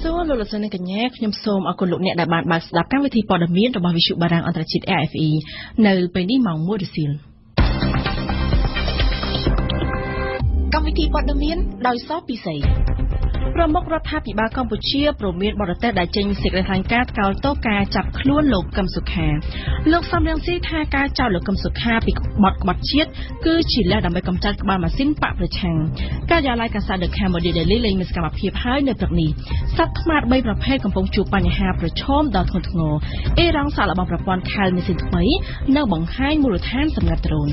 សួរលោកលោកស្រីនិងកញ្ញាខ្ញុំសូមអរគុណលោកអ្នកដែលបានបើកស្ដាប់កម្មវិធីព័ត៌មានរបស់វិទ្យុបារាំងអន្តរជាតិ RFE នៅពេលនេះម៉ោង 1 រសៀលកម្មវិធីព័ត៌មានដោយសពិសីប្រមុខរដ្ឋាភិបាលកម្ពុជាព្រមមានបរទេសដែលចេញសេចក្តីថ្លែងការណ៍ថ្កោលទោសការចាប់ខ្លួនលោកកឹមសុខាលោកសំរងស៊ីថាការចោទលោកកឹមសុខាពីបទក្បត់ជាតិគឺជាលះដើម្បីកម្ចាត់ក្បាលម៉ាស៊ីនបកប្រឆាំងការិយាល័យកាសែត The Cambodia Daily លែងមានសកម្មភាពហើយនៅព្រឹកនេះសត្វថ្មា3ប្រភេទកំពុងជួបបញ្ហាប្រឈមដ៏ធ្ងន់ធ្ងរអេរ៉ង់សាកល្បងប្រព័ន្ធខែលម៉ាស៊ីនថ្មីនៅបង្ហាញមូលដ្ឋានសម្ងាត់ដ្រូន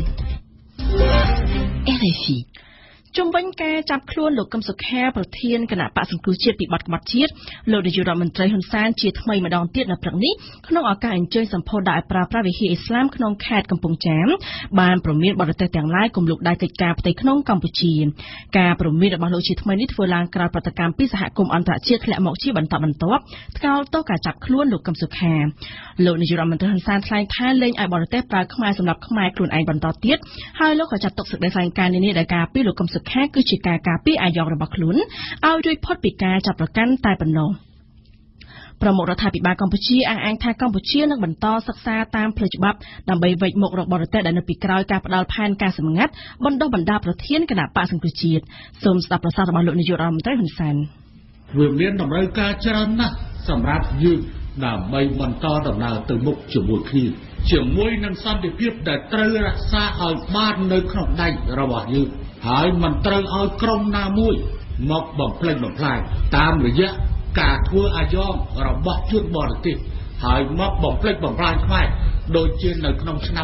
RFIជំវិញការចាប់ខ្លួនលោកកឹមសុខាប្រធានគណៈបក្សសង្គ្រោះជាតិពីបទក្បត់ជាតិលោកនាយករដ្ឋមន្ត្រីហ៊ុនសែនជាថ្មីម្ដងទៀតនៅព្រឹកនេះក្នុងឱកាសអញ្ជើញសម្ពោធដាក់ឲ្យប្រើប្រាស់វិហារអ៊ីស្លាមក្នុងខេត្តកំពង់ចាមបានព្រមានបរទេសទាំងឡាយគំលុកដៃកិច្ចការផ្ទៃក្នុងកម្ពុជាការព្រមានរបស់លោកជាថ្មីនេះធ្វើឡើងក្រោយប្រតិកម្មពីសហគមន៍អន្តរជាតិធ្លាក់មកជាបន្តបន្ទាប់ថ្កោលទោសការចាប់ខ្លួនលោកកឹមសុខាលោកនាយករដ្ឋមន្ត្រីហ៊ុនសែនថ្លែងថាលែងឲ្យបរទេសប្រើខ្មែរសម្រាប់ខ្មែរខ្លួនឯងបន្តទៀតហើយលោកក៏ចាត់ទុកសេចក្តីថ្លែងការណ៍នេះដែលការពីលោកកឹមសុខាគឺជាការការពារអាយុរបស់ខ្លួនឲ្យរួចផុតពីការចាប់ប្រកាន់តែប៉ុណ្ណោះប្រមុខរដ្ឋាភិបាលកម្ពុជាអះអាងថាកម្ពុជានឹងបន្តសិក្សាតាមផ្លូវច្បាប់ដើម្បីវេចមុខរកបរទេសដែលនៅពីក្រោយការផ្ដាល់ផែនការសម្ងាត់បណ្ដុះបណ្ដាលប្រធានគណៈបក្សសង្គ្រោះជាតិសូមស្ដាប់ប្រសាសន៍របស់លោកនាយករដ្ឋមន្ត្រីហ៊ុនសែនវាមានតម្រូវការច្រើនណាស់សម្រាប់យើងដើម្បីបន្តដំណើរទៅមុខជាមួយគ្នាជាមួយនឹងសន្តិភាពដែលត្រូវរក្សាឲ្យបាននៅក្នុងដៃរបស់យើងហើយមិនត្រូវឲ្យក្រុមណាមួយមកបំផ្លិចបំផ្លាញតាមរយៈការធ្វើអាយ៉ងរបស់ជនបរទេសហើយមកបំផ្លិចបំផ្លាញខ្មែរដូចជានៅក្នុងឆ្នាំ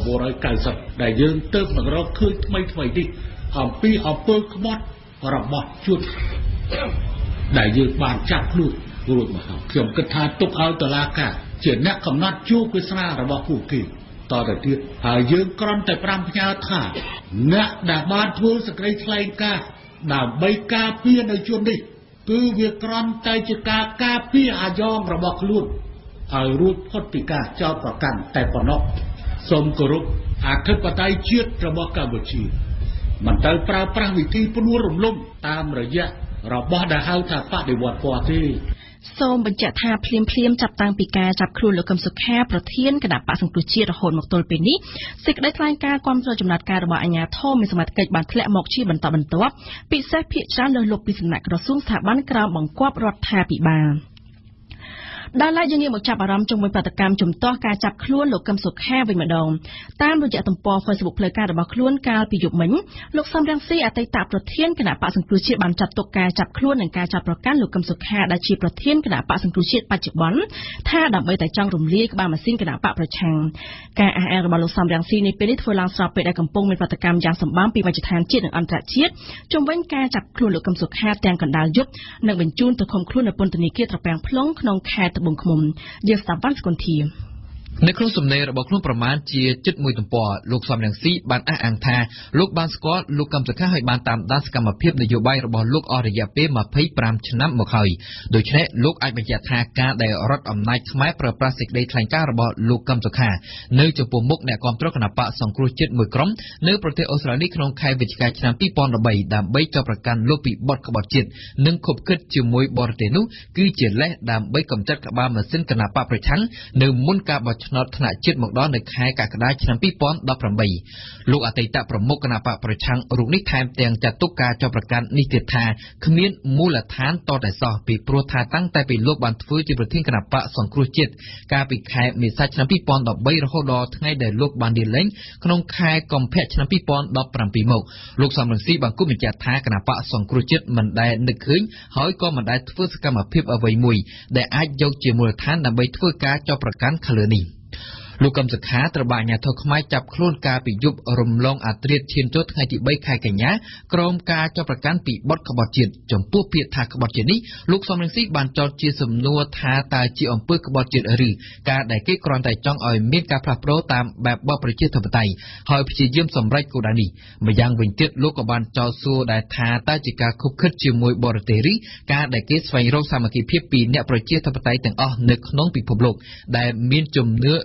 1990ដែលយើងទើបនឹងរកឃើញថ្មីនេះអំពីអំពើក្បត់របស់ជនដែលយើងបានចាប់ខ្លួនរួចមកហើយខ្ញុំគិតថាទុកឲ្យតុលាការជាអ្នកកំណត់ជួបវាសនារបស់ពួកគេតទៅទៀតហើយយើងគ្រាន់តែប្រាំផ្ញើថាអ្នកដែលបានធ្វើសេចក្តីថ្លែងការណ៍ដើម្បីការពារនៅជននេះគឺវាគ្រាន់តែជាការការពារអាយ៉ងរបស់ខ្លួនឲ្យរួចផុតពីការចោទប្រកាន់តែប៉ុណ្ណោះសូមគោរពអធិបតេយ្យជាតិរបស់កម្ពុជាមិនទៅប្រើប្រាស់វិធីផ្ដួលរំលំតាមរយៈរបស់ដែលហៅថាបដិវត្តពណ៌ទេសូមបញ្ជាក់ថាភ្លាមចាប់តាំងពីការចាប់ខ្លួនលោកកឹមសុខាប្រធានគណៈបក្សសង្គ្រោះជាតិរហូតមកទល់ពេលនេះសេចក្តីថ្លែងការណ៍គាំទ្រចំណាត់ការរបស់អាជ្ញាធរមានសមត្ថកិច្ចបានធ្លាក់មកជាបន្តបន្ទាប់ពិសេសភាគច្រើនលើសលប់ពីសំណាក់ក្រសួងស្ថាប័នក្រោមបង្គាប់រដ្ឋាភិបាលដល់ឡែកយើងងាកមកចាប់អារម្មណ៍ជាមួយប្រតិកម្មជំទាស់ការចាប់ខ្លួនលោកកឹមសុខាវិញម្ដងតាមរយៈទំព័រ Facebook ផ្លូវការរបស់ខ្លួនកាលពីយប់មិញលោកសំរងស៊ីអតីតប្រធានគណៈបក្សសង្គ្រោះជាតិបានចាត់ទុកការចាប់ខ្លួននិងការចាប់ប្រកាន់លោកកឹមសុខាដែលជាប្រធានគណៈបក្សសង្គ្រោះជាតិបច្ចុប្បន្នថាដើម្បីតែចង់រំលាយក្បាលម៉ាស៊ីនគណៈបកប្រឆាំងការអះអាងរបស់លោកសំរងស៊ីនេះពេលនេះធ្វើឡើងស្របពេលដែលកំពុងមានប្រតិកម្មយ៉ាងសម្បើមពីមជ្ឈដ្ឋានជាតិនិងអន្តរជាតិជំវិញការចាប់ខ្លួនលោកកឹមសុខាទាំងកណ្ដាលយប់និងបញ្ជូនទៅឃុំខ្លួននៅពន្ធនាគារត្រពាំង plong ក្នុងខេត្តត្បូងឃ្មុំយើងស្ដាប់បានស្គនធានៅក្នុងសំណេររបស់ខ្លួនប្រមាណជាជិតមួយទំព័រលោកសំរងស៊ីបានអះអាងថាលោកបានស្គាល់លោកកឹមសុខាហើយបានតាមដានសកម្មភាពនយោបាយរបស់លោកអស់រយៈពេល25ឆ្នាំមកហើយដូច្នេះលោកអាចបញ្ជាក់ថាការដែលរដ្ឋអំណាចខ្មែរប្រើប្រាស់សេចក្តីថ្លែងការណ៍របស់លោកកឹមសុខានៅចំពោះមុខអ្នកគាំទ្រគណបកសង្គ្រោះជាតិមួយក្រុមនៅប្រទេសអូស្ត្រាលីក្នុងខែវិច្ឆិកាឆ្នាំ2013ដើម្បីចោទប្រកាន់លោកពីបទក្បត់ជាតិនិងខົບខិតជាមួយបរទេសនោះគឺជាលេសដើម្បីកម្ចាត់ក្បាលម៉ាស៊ីនគណបកប្រឆាំងនៅមុនការបោះឆ្នោតថ្នាក់ជាតិមកដល់នៅខែកក្កដាឆ្នាំ2018លោកអតីតប្រមុខគណបកប្រឆាំងរូបនេះថែមទាំងចាត់ទុកការចោទប្រកាន់នេះទៀតថាគ្មានមូលដ្ឋានតតែសោះពីព្រោះថាតាំងតែពីលោកបានធ្វើជាប្រធានគណបកសង្គ្រោះជាតិកាលពីខែមេសាឆ្នាំ2013រហូតដល់ថ្ងៃដែលលោកបានលាលែងក្នុងខែកុម្ភៈឆ្នាំ2017មកលោកសំរងស៊ីបានគូបញ្ជាក់ថាគណបកសង្គ្រោះជាតិមិនដែលនឹកឃើញហើយក៏មិនដែលធ្វើសកម្មភាពអ្វីមួយដែលអាចយកជាមូលដ្ឋានដើម្បីធ្វើការចោទប្រកាន់ខាងលើនេះលោកកឹមសុខាត្រូវបានអាជ្ញាធរខ្មែរចាប់ខ្លួនកាលពីយប់រំលងអាត្រាតឈានចូលថ្ងៃទី3ខែកញ្ញាក្រោមការចោទប្រកាន់ពីបទក្បត់ជាតិចំពោះពាក្យថាក្បត់ជាតិនេះលោកសំរងស៊ីបានចោទជាសំណួរថាតើជាអំពើក្បត់ជាតិឬការដែលគេគ្រាន់តែចង់ឲ្យមានការផ្លាស់ប្ដូរតាមបែបបបប្រជាធិបតេយ្យហើយព្យាយាមសម្រេចគោលដៅនេះម្យ៉ាងវិញទៀតលោកក៏បានចោទសួរដែរថាតើជាការខុបខិតជាមួយបរទេសឬការដែលគេស្វែងរកសាមគ្គីភាពពីអ្នកប្រជាធិបតេយ្យទាំងអស់នៅក្នុងពិភពលោកដែលមានជំនឿលើគុណ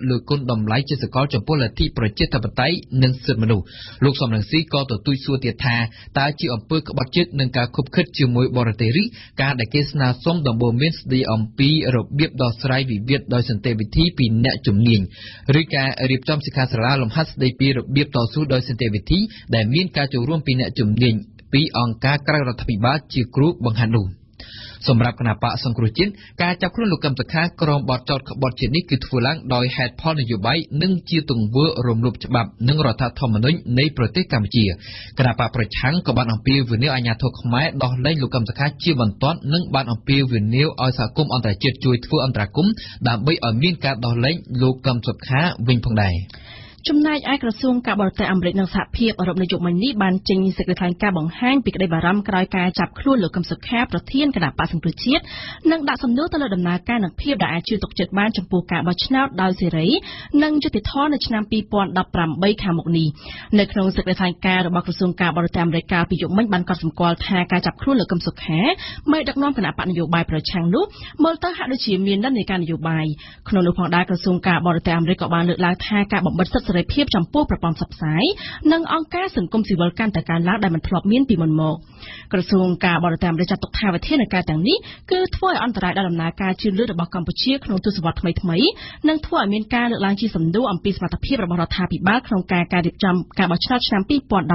តម្លៃជាសកលចំពោះលទ្ធិប្រជាធិបតេយ្យនិងសិទ្ធិមនុស្សលោកសំរងស៊ីក៏ទទូចសួរទៀតថាតើជាអំពើក្បត់ជាតិនិងការខុបខិតជាមួយបរទេសឬការដែលគេស្នើសុំដំបូន្មានស្ដីអំពីរបៀបដោះស្រាយវិវាទដោយសន្តិវិធីពីអ្នកជំនាញឬការរៀបចំសិក្ខាសាលាលំហាត់ស្ដីពីរបៀបតស៊ូដោយសន្តិវិធីដែលមានការចូលរួមពីអ្នកជំនាញពីអង្គការក្រៅរដ្ឋាភិបាលជាគ្រូបង្ហាត់នោះសម្រាប់គណៈបកសង្គ្រោះជាតិការចាប់ខ្លួនលោកកឹមសុខាក្រោមបទចោទក្បត់ជាតិនេះគឺធ្វើឡើងដោយហេតុផលនយោបាយនិងជាទង្វើរំលោភច្បាប់និងរដ្ឋធម្មនុញ្ញនៃប្រទេសកម្ពុជាគណៈបកប្រឆាំងក៏បានអំពាវនាវអាជ្ញាធរខ្មែរដោះលែងលោកកឹមសុខាជាបន្ទាន់និងបានអំពាវនាវឲ្យសហគមន៍អន្តរជាតិជួយធ្វើអន្តរាគមន៍ដើម្បីឲ្យមានការដោះលែងលោកកឹមសុខាវិញផងដែរចំណែកឯក្រសួងការបរទេសអាមេរិកនិងសហភាពអឺរ៉ុបនាយកមិញនេះបានចេញសេចក្តីថ្លែងការណ៍បង្ហាញពីក្តីបារម្ភក្រោយការចាប់ខ្លួនលោកកឹមសុខាប្រធានគណៈបក្សសង្គ្រោះជាតិនិងដាក់សំណួរទៅលើដំណើរការនិងភាពដែលអាចជឿទុកចិត្តបានចំពោះការបោះឆ្នោតដោយសេរីនិងយុត្តិធម៌នៅឆ្នាំ2018ខាងមុខនេះនៅក្នុងសេចក្តីថ្លែងការណ៍របស់ក្រសួងការបរទេសអាមេរិកកាលពីយប់មិញបានកត់សម្គាល់ថាការចាប់ខ្លួនលោកកឹមសុខាមេដឹកនាំគណៈបកនយោបាយប្រឆាំងនោះមើលទៅហាក់ដូចជាមាននិន្នាការនយោបាយក្នុងនោះផងដែរក្រសួងការបរទេសអាមេរិកក៏បានលើកឡើងថាការបំបិទសិទ្ធិសេរីភាពចំពោះប្រព័ន្ធផ្សព្វផ្សាយនិងអង្គការសង្គមស៊ីវិលកាន់តែកើនឡើងដែលមិនធ្លាប់មានពីមុនមកក្រសួងការបរទេសអាមេរិកចាត់ទុកថាវិធានការទាំងនេះគឺធ្វើឲ្យអន្តរាយដល់ដំណើរការជឿនលឿនរបស់កម្ពុជាក្នុងទសវត្សរ៍ថ្មីៗនិងធ្វើឲ្យមានការលើកឡើងជាសំណួរអំពីសមត្ថភាពរបស់រដ្ឋាភិបាលក្នុងការរៀបចំការបោះឆ្នោតឆ្នាំ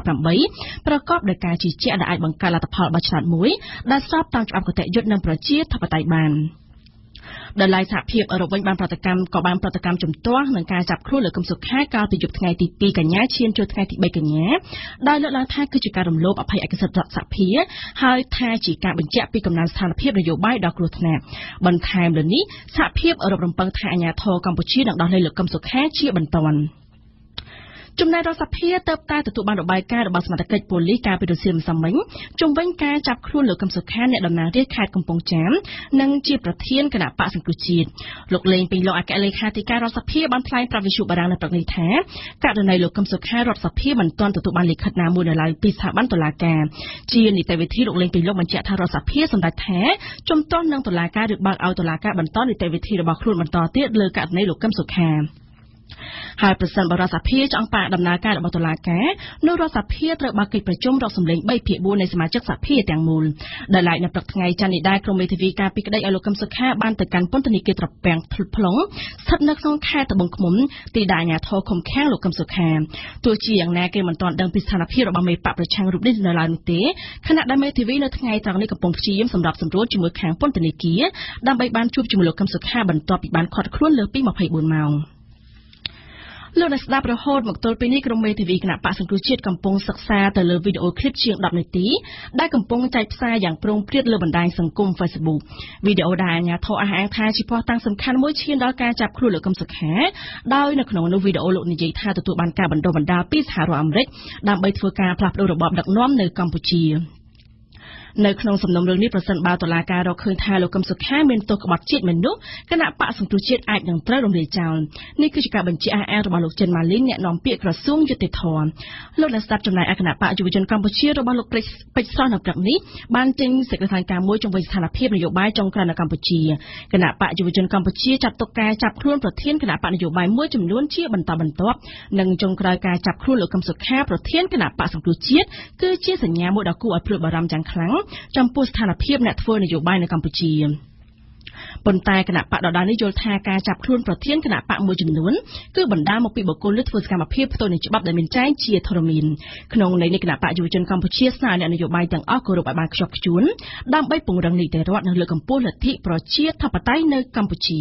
2018ប្រកបដោយការជឿជាក់ដែលអាចបង្កើតលទ្ធផលបោះឆ្នោតមួយដែលស្របតាមច្បាប់គតិយុត្តនិងប្រជាធិបតេយ្យបានដោយឡែកសហភាពអឺរ៉ុបវិញបានប្រតិកម្មជំទាស់នឹងការចាប់ខ្លួនលោកកឹមសុខាកាលពីយប់ថ្ងៃទី2កញ្ញាឈានចូលថ្ងៃទី3កញ្ញាដោយលើកឡើងថាគឺជាការរំលោភអភ័យឯកសិទ្ធិសហភាពហើយថាជាការបញ្ជាក់ពីកំណើនស្ថានភាពនយោបាយដ៏គ្រោះថ្នាក់បន្ថែមលើនេះសហភាពអឺរ៉ុបរំពឹងថាអាជ្ញាធរកម្ពុជានឹងដោះលែងលោកកឹមសុខាជាបន្ទាន់ចំណែករដ្ឋសភាទៅតែទទួលបានរបាយការណ៍របស់សមាជិកប៉ូលីសការពីរសៀលម្សិលមិញជំវិញការចាប់ខ្លួនលោកកឹមសុខាអ្នកតំណាងរាជខេត្តកំពង់ចាមនិងជាប្រធានគណៈបកសង្គ្រោះជាតិលោកលេងពេញលោកអគ្គលេខាធិការរដ្ឋសភាបានថ្លែងប្រាប់វិទ្យុបារាំងនៅព្រឹកនេះថាករណីលោកកឹមសុខារដ្ឋសភាមិនទាន់ទទួលបានលិខិតណាមួយនៅឡើយពីស្ថាប័នតុលាការជានីតិវិធីលោកលេងពេញលោកបញ្ជាក់ថារដ្ឋសភាសម្រេចថាជំទាស់នឹងតុលាការឬបើកឲ្យតុលាការបន្តនីតិវិធីរបស់ខ្លួនបន្តទៀតលើករណីលោកកឹមសុខាហើយប្រសិនបរដ្ឋសភាចង់ផ្អាកដំណើរការរបស់តុលាការនោះរដ្ឋសភាត្រូវបើកកិច្ចប្រជុំរកសម្លេង3/4នៃសមាជិកសភាទាំងមូលដែលឡែកនៅព្រឹកថ្ងៃច័ន្ទនេះដែរក្រុមមេធាវីការពីក្តីឲ្យលោកកឹមសុខាបានទៅកាន់ពន្ធនាគារត្រពាំងផ្លុងស្ថិតនៅក្នុងខេត្តត្បូងឃ្មុំទីដែលអាជ្ញាធរឃុំឃាំងលោកកឹមសុខាទោះជាយ៉ាងណាគេមិនទាន់ដឹងពីស្ថានភាពរបស់មេបកប្រឆាំងរូបនេះនៅឡើយនោះទេខណៈដែលមេធាវីនៅថ្ងៃត្រង់នេះកំពុងព្យាយាមសម្រាប់សម្រួលជាមួយខាងពន្ធនាគារដើម្បីបានជួបជាមួយលោកកឹមសុខាបន្ទាប់ពីបានឃាត់ខ្លួនលើសពី24ម៉ោងលោកអ្នកស្ដាប់រហូតមកទល់ពេលនេះក្រុមមេធាវីគណៈបក្សសង្គ្រោះជាតិកំពុងសិក្សាទៅលើវីដេអូឃ្លីបជាង10នាទីដែលកំពុងចែកផ្សាយយ៉ាងប្រងព្រាតលើបណ្ដាញសង្គម Facebook វីដេអូដែលអាជ្ញាធរអះអាងថាជាភស្តុតាងសំខាន់មួយឈានដល់ការចាប់ខ្លួនលោកកឹមសុខាដោយនៅក្នុងនោះវីដេអូលោកនិយាយថាទទួលបានការបណ្ដុះបណ្ដាលពីសហរដ្ឋអាមេរិកដើម្បីធ្វើការផ្លាស់ប្តូររបបដឹកនាំនៅកម្ពុជានៅក្នុងសំណុំរឿងនេះប្រសិនបើតុលាការរកឃើញថាលោកកឹមសុខាមានទោសក្បត់ជាតិមែននោះគណៈបកសង្គ្រោះជាតិអាចនឹងត្រូវរំលាយចោលនេះគឺជាការបញ្ជាក់អះអាងរបស់លោកចិនម៉ាលីនអ្នកនាំពាក្យក្រសួងយុតិធម៌លោកអ្នកស្ដាប់ចំណែកឯគណៈបកយុវជនកម្ពុជារបស់លោកពេជ្រស្រស់នៅព្រឹកនេះបានចេញសេចក្តីថ្លែងការណ៍មួយជុំវិញស្ថានភាពនយោបាយចុងក្រោយនៅកម្ពុជាគណៈបកយុវជនកម្ពុជាចាត់ទុកការចាប់ខ្លួនប្រធានគណៈបកនយោបាយមួយចំនួនជាបន្តបន្ទាប់និងចុងក្រោយការចាប់ខ្លួនលោកកឹមសុខាប្រធានគណៈបកសង្គ្រោះជាតិគឺជាសញ្ញាមួយដ៏គួរឲ្យព្រួយបារម្ភយ៉ាងខ្លាំងចំពោះស្ថានភាពអ្នកធ្វើនយោបាយនៅកម្ពុជាប៉ុន្តែគណៈបកដដែលនេះយល់ថាការចាប់ខ្លួនប្រធានគណៈបកមួយចំនួនគឺបណ្ដាលមកពីបុគ្គលធ្វើសកម្មភាពផ្ទុយនឹងច្បាប់ដែលមានចែងជាធរមានក្នុងន័យនេះគណៈបកយុវជនកម្ពុជាស្នើអ្នកនយោបាយទាំងអស់គោរពឲ្យបានខ្ជាប់ខ្ជួនដើម្បីពង្រឹងនីតិរដ្ឋនិងលើកកម្ពស់លទ្ធិប្រជាធិបតេយ្យនៅកម្ពុជា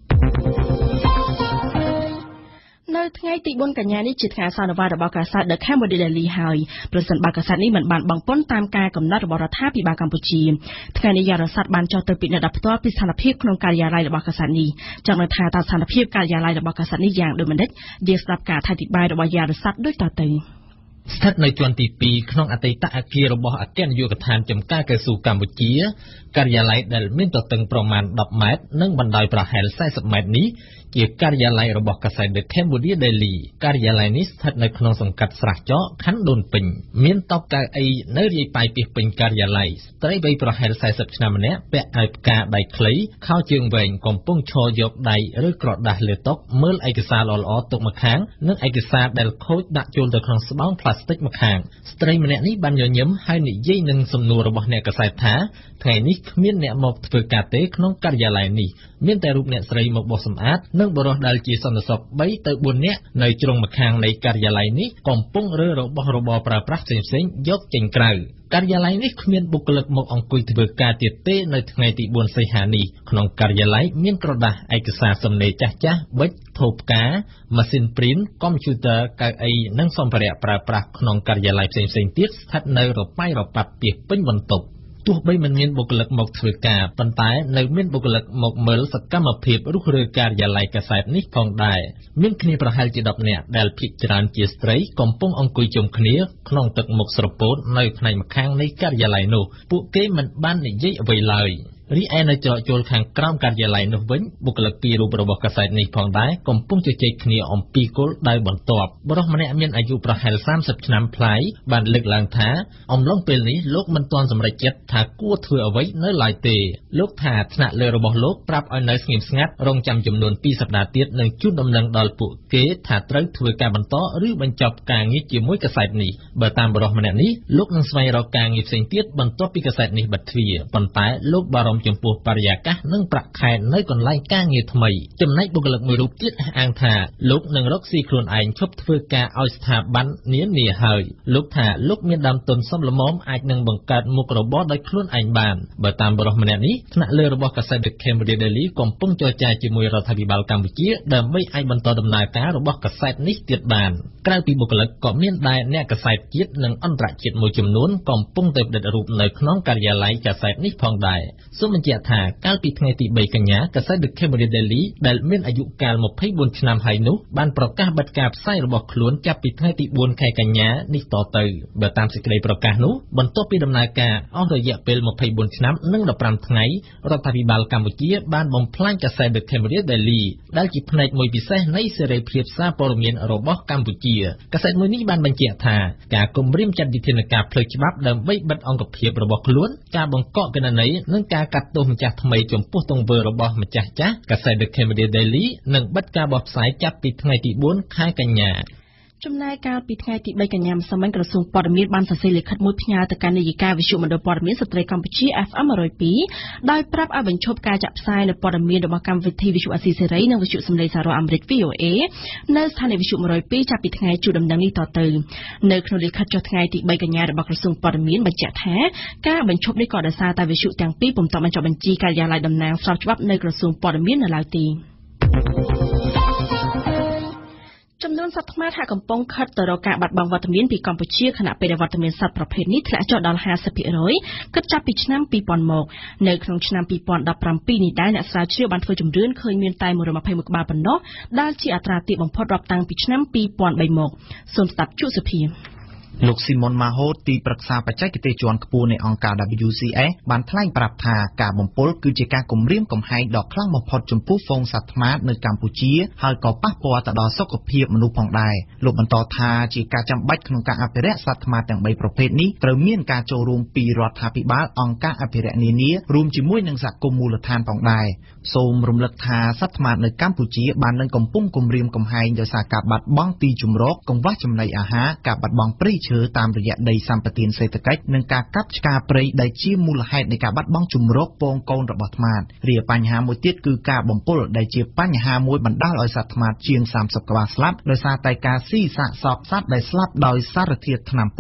នៅថ្ងៃទី4កញ្ញានេះជាថ្ងៃសន្និបាតរបស់កាសែត The Cambodia Daily ហើយប្រសិនបើកាសែតនេះមិនបានបង់ពន្ធតាមការកំណត់របស់រដ្ឋាភិបាលកម្ពុជាថ្ងៃនេះយារស័ព្ទបានចុះទៅពិនិត្យផ្ទាល់ពីស្ថានភាពក្នុងការិយាល័យរបស់កាសែតនេះចង់ដឹងថាតើស្ថានភាពការិយាល័យរបស់កាសែតនេះយ៉ាងដូចម្តេចយើងស្ដាប់ការអធិប្បាយរបស់យារស័ព្ទដូចតទៅស្ថិតនៅជាន់ទី2ក្នុងអតីតអគាររបស់អគ្គនាយកដ្ឋានចំការកៅស៊ូកម្ពុជាការិយាល័យដែលមានទទឹងប្រមាណ10ម៉ែត្រនិងបណ្ដោយប្រហែល40ម៉ែត្រនេះជាការិយាល័យរបស់កាសែត The Cambodia Daily ការិយាល័យនេះស្ថិតនៅក្នុងសង្កាត់ស្រះចកខណ្ឌដូនពេញមានតុកៅអីនៅរាយប៉ាយពីពេញការិយាល័យស្ត្រីវ័យប្រហែល40ឆ្នាំម្នាក់ពាក់អាវផ្កាដៃខ្លីខោជើងវែងកំពុងឈរយកដៃឬក្រដាស់លើតុមើលឯកសារល្អៗទុកម្ខាងនិងឯកសារដែលខូចដាក់ចូលទៅក្នុងស្បោងផ្លាស្ទិកម្ខាងស្ត្រីម្នាក់នេះបានញញឹមហើយនិយាយនឹងសំណួររបស់អ្នកកាសែតថាថ្ងៃនេះគ្មានអ្នកមកធ្វើការទេក្នុងការិយាល័យនេះមានតែរូបអ្នកស្រីមកបោសសម្អាតនិងបុរសដែលជាសន្តិសុខ3ទៅ4នាក់នៅជ្រុងម្ខាងនៃការិយាល័យនេះកំពុងរើរបស់របរប្រើប្រាស់ផ្សេងៗយកចេញក្រៅការិយាល័យនេះគ្មានបុគ្គលិកមកអង្គុយធ្វើការទៀតទេនៅថ្ងៃទី4សីហានេះក្នុងការិយាល័យមានក្រដាស់ឯកសារសំណេរចាស់ៗប៊ិចថូផ្កាម៉ាស៊ីនព្រីនកុំព្យូទ័រកៅអីនិងសម្ភារៈប្រើប្រាស់ក្នុងការិយាល័យផ្សេងៗទៀតស្ថិតនៅរប៉ាយរប៉ាត់ពាសពេញបន្ទប់ទោះបីមិនមានបុគ្គលិកមកធ្វើការប៉ុន្តែនៅមានបុគ្គលិកមកមើលសកម្មភាពរុះរើការិយាល័យកាសែតនេះផងដែរមានគ្នាប្រហែលជា10នាក់ដែលភាគច្រើនជាស្ត្រីកំពុងអង្គុយជុំគ្នាក្នុងទឹកមុខស្រពោននៅផ្នែកម្ខាងនៃការិយាល័យនោះពួកគេមិនបាននិយាយអ្វីឡើយរីឯនៅច្រកចូលខាងក្រោមការិយាល័យនោះវិញបុគ្គលិកពីររូបរបស់កាសែតនេះផងដែរកំពុងជជែកគ្នាអំពីគោលដៅបន្ទាប់បុរសម្នាក់មានអាយុប្រហែល30ឆ្នាំប្លាយបានលើកឡើងថាអំឡុងពេលនេះលោកមិនទាន់សម្រេចចិត្តថាគួរធ្វើអ្វីនៅឡើយទេលោកថាថ្នាក់លើរបស់លោកប្រាប់ឲ្យនៅស្ងៀមស្ងាត់រងចាំចំនួន2សប្តាហ៍ទៀតនឹងជូនដំណឹងដល់ពួកគេថាត្រូវធ្វើការបន្តឬបញ្ចប់ការងារជាមួយកាសែតនេះបើតាមបុរសម្នាក់នេះលោកនឹងស្វែងរកការងារផ្សេងទៀតបន្ទាប់ពីកាសែតនេះបិទទ្វារប៉ុន្តែលោកបារម្ភចំពោះបរិយាកាសនិងប្រាក់ខែនៅកន្លែងការងារថ្មីចំណែកបុគ្គលិកមួយរូបទៀតអះអាងថាលោកនឹងរកស៊ីខ្លួនឯងឈប់ធ្វើការឲ្យស្ថាប័ននានាហើយលោកថាលោកមានដើមទុនសមល្មមអាចនឹងបង្កើតមុខរបរដោយខ្លួនឯងបានបើតាមបុរសម្នាក់នេះថ្នាក់លើរបស់កាសែត The Cambodia Daily កំពុងចរចាជាមួយរដ្ឋាភិបាលកម្ពុជាដើម្បីឲ្យបន្តដំណើរការរបស់កាសែតនេះទៀតបានក្រៅពីបុគ្គលិកក៏មានដែរអ្នកកាសែតជាតិនិងអន្តរជាតិមួយចំនួនកំពុងតែផ្តិតរូបនៅក្នុងការិយាល័យកាសែតនេះផងដែរសូមបញ្ជាក់ថាកាលពីថ្ងៃទី3កញ្ញាកាសែត The Cambodia Daily ដែលមានអាយុកាល24ឆ្នាំហើយនោះបានប្រកាសបិទការផ្សាយរបស់ខ្លួនចាប់ពីថ្ងៃទី4ខែកញ្ញានេះតទៅបើតាមសេចក្តីប្រកាសនោះបន្ទាប់ពីដំណើរការអស់រយៈពេល24ឆ្នាំនិង15ថ្ងៃរដ្ឋាភិបាលកម្ពុជាបានបំផ្លាញកាសែត The Cambodia Daily ដែលជាផ្នែកមួយពិសេសនៃសេរីភាពសារព័ត៌មានរបស់កម្ពុជាកាសែតមួយនេះបានបញ្ជាក់ថាការគំរាមចាត់វិធានការផ្លូវច្បាប់ដើម្បីបិទអង្គភាពរបស់ខ្លួនការបង្កកគណនីនិងការកាត់ទោសម្ចាស់ថ្មីចំពោះទង្វើរបស់ម្ចាស់ចាស់កាសែត The Cambodia Daily នឹងបិទការបោះផ្សាយចាប់ពីថ្ងៃទី4ខែកញ្ញាចំណែកកាលពីថ្ងៃទី3កញ្ញាម្សិលមិញក្រសួងព័ត៌មានបានសរសេរលិខិតមួយផ្ញើទៅកាន់នាយិកាវិទ្យុមណ្ឌលព័ត៌មានស្ត្រីកម្ពុជា FM 102ដោយប្រាប់ឲ្យបញ្ឈប់ការចាក់ផ្សាយនៅព័ត៌មានរបស់កម្មវិធីវិទ្យុអាស៊ីសេរីនិងវិទ្យុសំឡេងសារអាមេរិក VOA នៅស្ថានីយ៍វិទ្យុ102ចាប់ពីថ្ងៃជូនដំណឹងនេះតទៅនៅក្នុងលិខិតចុះថ្ងៃទី3កញ្ញារបស់ក្រសួងព័ត៌មានបញ្ជាក់ថាការបញ្ឈប់នេះក៏ដោយសារតែវិទ្យុទាំងពីរពុំទាន់បញ្ចុះបញ្ជីការិយាល័យតំណាងស្របច្បាប់នៅក្រសួងព័ត៌មាននៅឡើយទេចំនួនសត្វថ្មហាក់កំពុងខិតទៅរកការបាត់បង់វត្តមានពីកម្ពុជាខណៈពេលដែលវត្តមានសត្វប្រភេទនេះធ្លាក់ចុះដល់ 50% គិតចាប់ពីឆ្នាំ2000មកនៅក្នុងឆ្នាំ2017នេះដែរអ្នកស្រាវជ្រាវបានធ្វើជំរឿនឃើញមានតែ121ក្បាលប៉ុណ្ណោះដែលជាអត្រាទាបបំផុតរាប់តាំងពីឆ្នាំ2003មកសូមស្ដាប់ជក់សុភាលោកស៊ីមុនម៉ាហូទីប្រឹក្សាបច្ចេកទេសជាន់ខ្ពស់នៃអង្គការ WCS បានថ្លែងប្រាប់ថាការបំពុលគឺជាការគំរាមកំហែងដ៏ខ្លាំងបំផុតចំពោះហ្វូងសត្វថ្មនៅកម្ពុជាហើយក៏ប៉ះពាល់ទៅដល់សុខភាពមនុស្សផងដែរលោកបន្តថាជាការចាំបាច់ក្នុងការអភិរក្សសត្វថ្មទាំង3ប្រភេទនេះត្រូវមានការចូលរួមពីរដ្ឋាភិបាលអង្គការអភិរក្សនានារួមជាមួយនឹងសហគមន៍មូលដ្ឋានផងដែរសូមរំលឹកថាសត្វថ្មនៅកម្ពុជាបាននឹងកំពុងគំរាមកំហែងដោយសារការបាត់បង់ទីជម្រកកង្វះចំណីអាហារការបាត់បង់ព្រៃឈើតាមរយៈដីសម្បត្តិសេដ្ឋកិច្ចនិងការកាប់ឆ្ការព្រៃដែលជាមូលហេតុនៃការបាត់បង់ជម្រកពងកូនរបស់ថ្មរីឯបញ្ហាមួយទៀតគឺការបំពុលដែលជាបញ្ហាមួយបណ្ដាលឲ្យសត្វថ្មជាង30ក្បាលស្លាប់ដោយសារតែការស៊ីសាកសពសត្វដែលស្លាប់ដោយសារធាតុថ្នាំពុល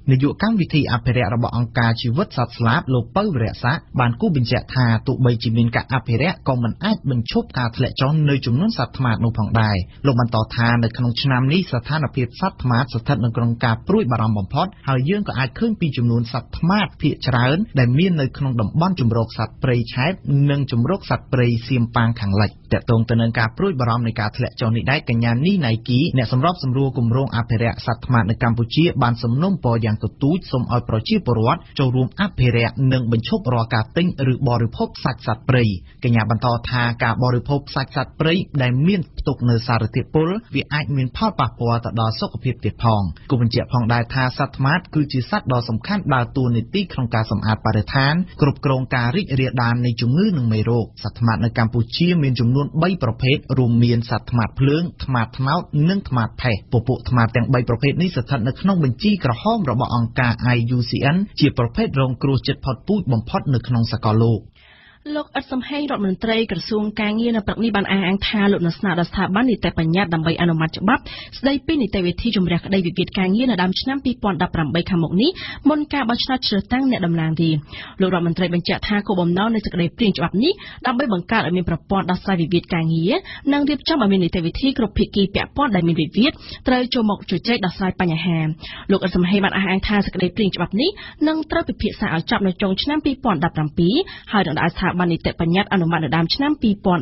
នាយកកម្មវិធីអភិរក្សរបស់អង្គការជីវិតសត្វស្លាបលោកពៅវរៈស័កបានគូបញ្ជាក់ថាទោះបីជាមានការអភិរក្សក៏មិនអាចបញ្ឈប់ការធ្លាក់ចុះនៅចំនួនសត្វថ្មាតនោះផងដែរលោកបន្តថានៅក្នុងឆ្នាំនេះស្ថានភាពសត្វថ្មាតស្ថិតនៅក្នុងការព្រួយបារម្ភបំផុតហើយយើងក៏អាចឃើញពីចំនួនសត្វថ្មាតភាគច្រើនដែលមាននៅក្នុងតំបន់ជម្រកសត្វព្រៃឆែបនិងជម្រកសត្វព្រៃសៀមប៉ាងខាងលិចទាក់ទងទៅនឹងការព្រួយបារម្ភនៃការធ្លាក់ចុះនេះដែរកញ្ញានីណៃគីអ្នកសម្របសម្រួលគម្រោងអភិរក្សសត្វថ្មាតនៅកម្ពុជាបានសំណូមពរយ៉ាងទទូចសូមឲ្យប្រជាពលរដ្ឋចូលរួមអភិរក្សនិងបញ្ឈប់រាល់ការទិញឬបរិភោគសាច់សត្វព្រៃកញ្ញាបន្តថាការបរិភោគសាច់សត្វព្រៃដែលមានផ្ទុកនៅសារធាតុពុលវាអាចមានផលប៉ះពាល់ទៅដល់សុខភាពទៀតផងគូបញ្ជាក់ផងដែរថាសត្វថ្មាតគឺជាសត្វដ៏សំខាន់ដើរតួនាទីក្នុងការសម្អាតបរិស្ថានគ្រប់គ្រងការរីករាលដាលនៃជំងឺនិងមេរោគសត្វថ្មាតនៅកម្ពុជាមានចំនួន3ប្រភេទរួមមានសត្វថ្មាតភ្លើងថ្មាតត្នោតនិងថ្មាតផេះពពួកថ្មាតទាំង3ប្រភេទនេះស្ថិតនៅក្នុងបញ្ជីក្រហមរបស់អង្គការ IUCN ជាប្រភេទរងគ្រោះជិតផុតពូជបំផុតនៅក្នុងសកលលោកលោកអ៊ិតសំហេងរដ្ឋមន្ត្រីក្រសួងការងារនៅព្រឹកនេះបានអះអាងថាលោកនៅស្នាក់ដល់ស្ថាប័ននីតិបញ្ញត្តិដើម្បីអនុម័តច្បាប់ស្តីពីនីតិវិធីជំរះក្តីវិវាទការងារនៅដើមឆ្នាំ2018ខាងមុខនេះមុនការបោះឆ្នោតជ្រើសតាំងអ្នកតំណាងរាស្ត្រលោករដ្ឋមន្ត្រីបញ្ជាក់ថាគោលបំណងនៃសេចក្តីព្រាងច្បាប់នេះដើម្បីបង្កើតឲ្យមានប្រព័ន្ធដោះស្រាយវិវាទការងារនិងរៀបចំឲ្យមាននីតិវិធីគ្រប់ភាគីពាក់ព័ន្ធដែលមានវិវាទត្រូវចូលមកជជែកដោះស្រាយបញ្ហាលោកអ៊ិតសំហេងបានអះអាងថាសេចក្តីព្រាងច្បាប់នេះនឹងត្រូវពិភាក្សាឲ្យចប់នៅចុងឆ្នាំ2017ហើយនឹងដល់ស្ថាប័ននីតិបញ្ញត្តិអនុម័តនៅដើមឆ្នាំ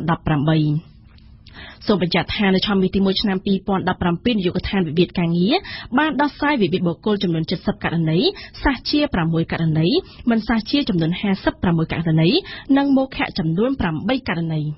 2018សូមបញ្ជាក់ថានៅឆ្នាំទី1ឆ្នាំ2017នាយកដ្ឋានវិវាទការងារបានដោះស្រាយវិវាទបុគ្គលចំនួន70ករណីសះជា6ករណីមិនសះជាចំនួន56ករណីនិងមោខៈចំនួន8ករណី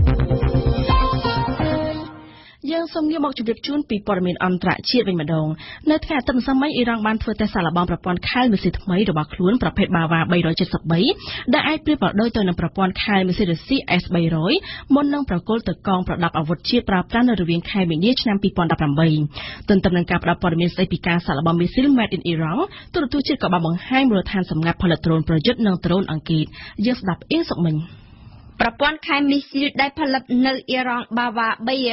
យើងសូមងាកមកជម្រាបជូនពីព័ត៌មានអន្តរជាតិវិញម្ដងនៅថ្ងៃអាទិត្យម្សិលមិញអ៊ីរ៉ង់បានធ្វើតេស្តសាកល្បងប្រព័ន្ធខែលមីស៊ីថ្មីរបស់ខ្លួនប្រភេទ Bava 373ដែលអាចប្រៀបប្រដូចទៅនឹងប្រព័ន្ធខែលមីស៊ីរុស្ស៊ី S300 មុននឹងប្រគល់ទៅកងប្រដាប់អាវុធជាតិប្រើប្រាស់នៅរវាងខែមីនាឆ្នាំ2018ទន្ទឹមនឹងការផ្តល់ព័ត៌មានស្តីពីការសាកល្បងមីស៊ីល Made in Iran ទូរទស្សន៍ជាតិក៏បានបង្ហាញមូលដ្ឋានសម្ងាត់ផលិតដ្រូនប្រយុទ្ធនិងដ្រូនអង្គាតយើងស្ដាប់អៀងសុកមិញប្រព័ន្ធខែមីស៊ីលដែលផលិតនៅអ៊ីរ៉ង់ Bava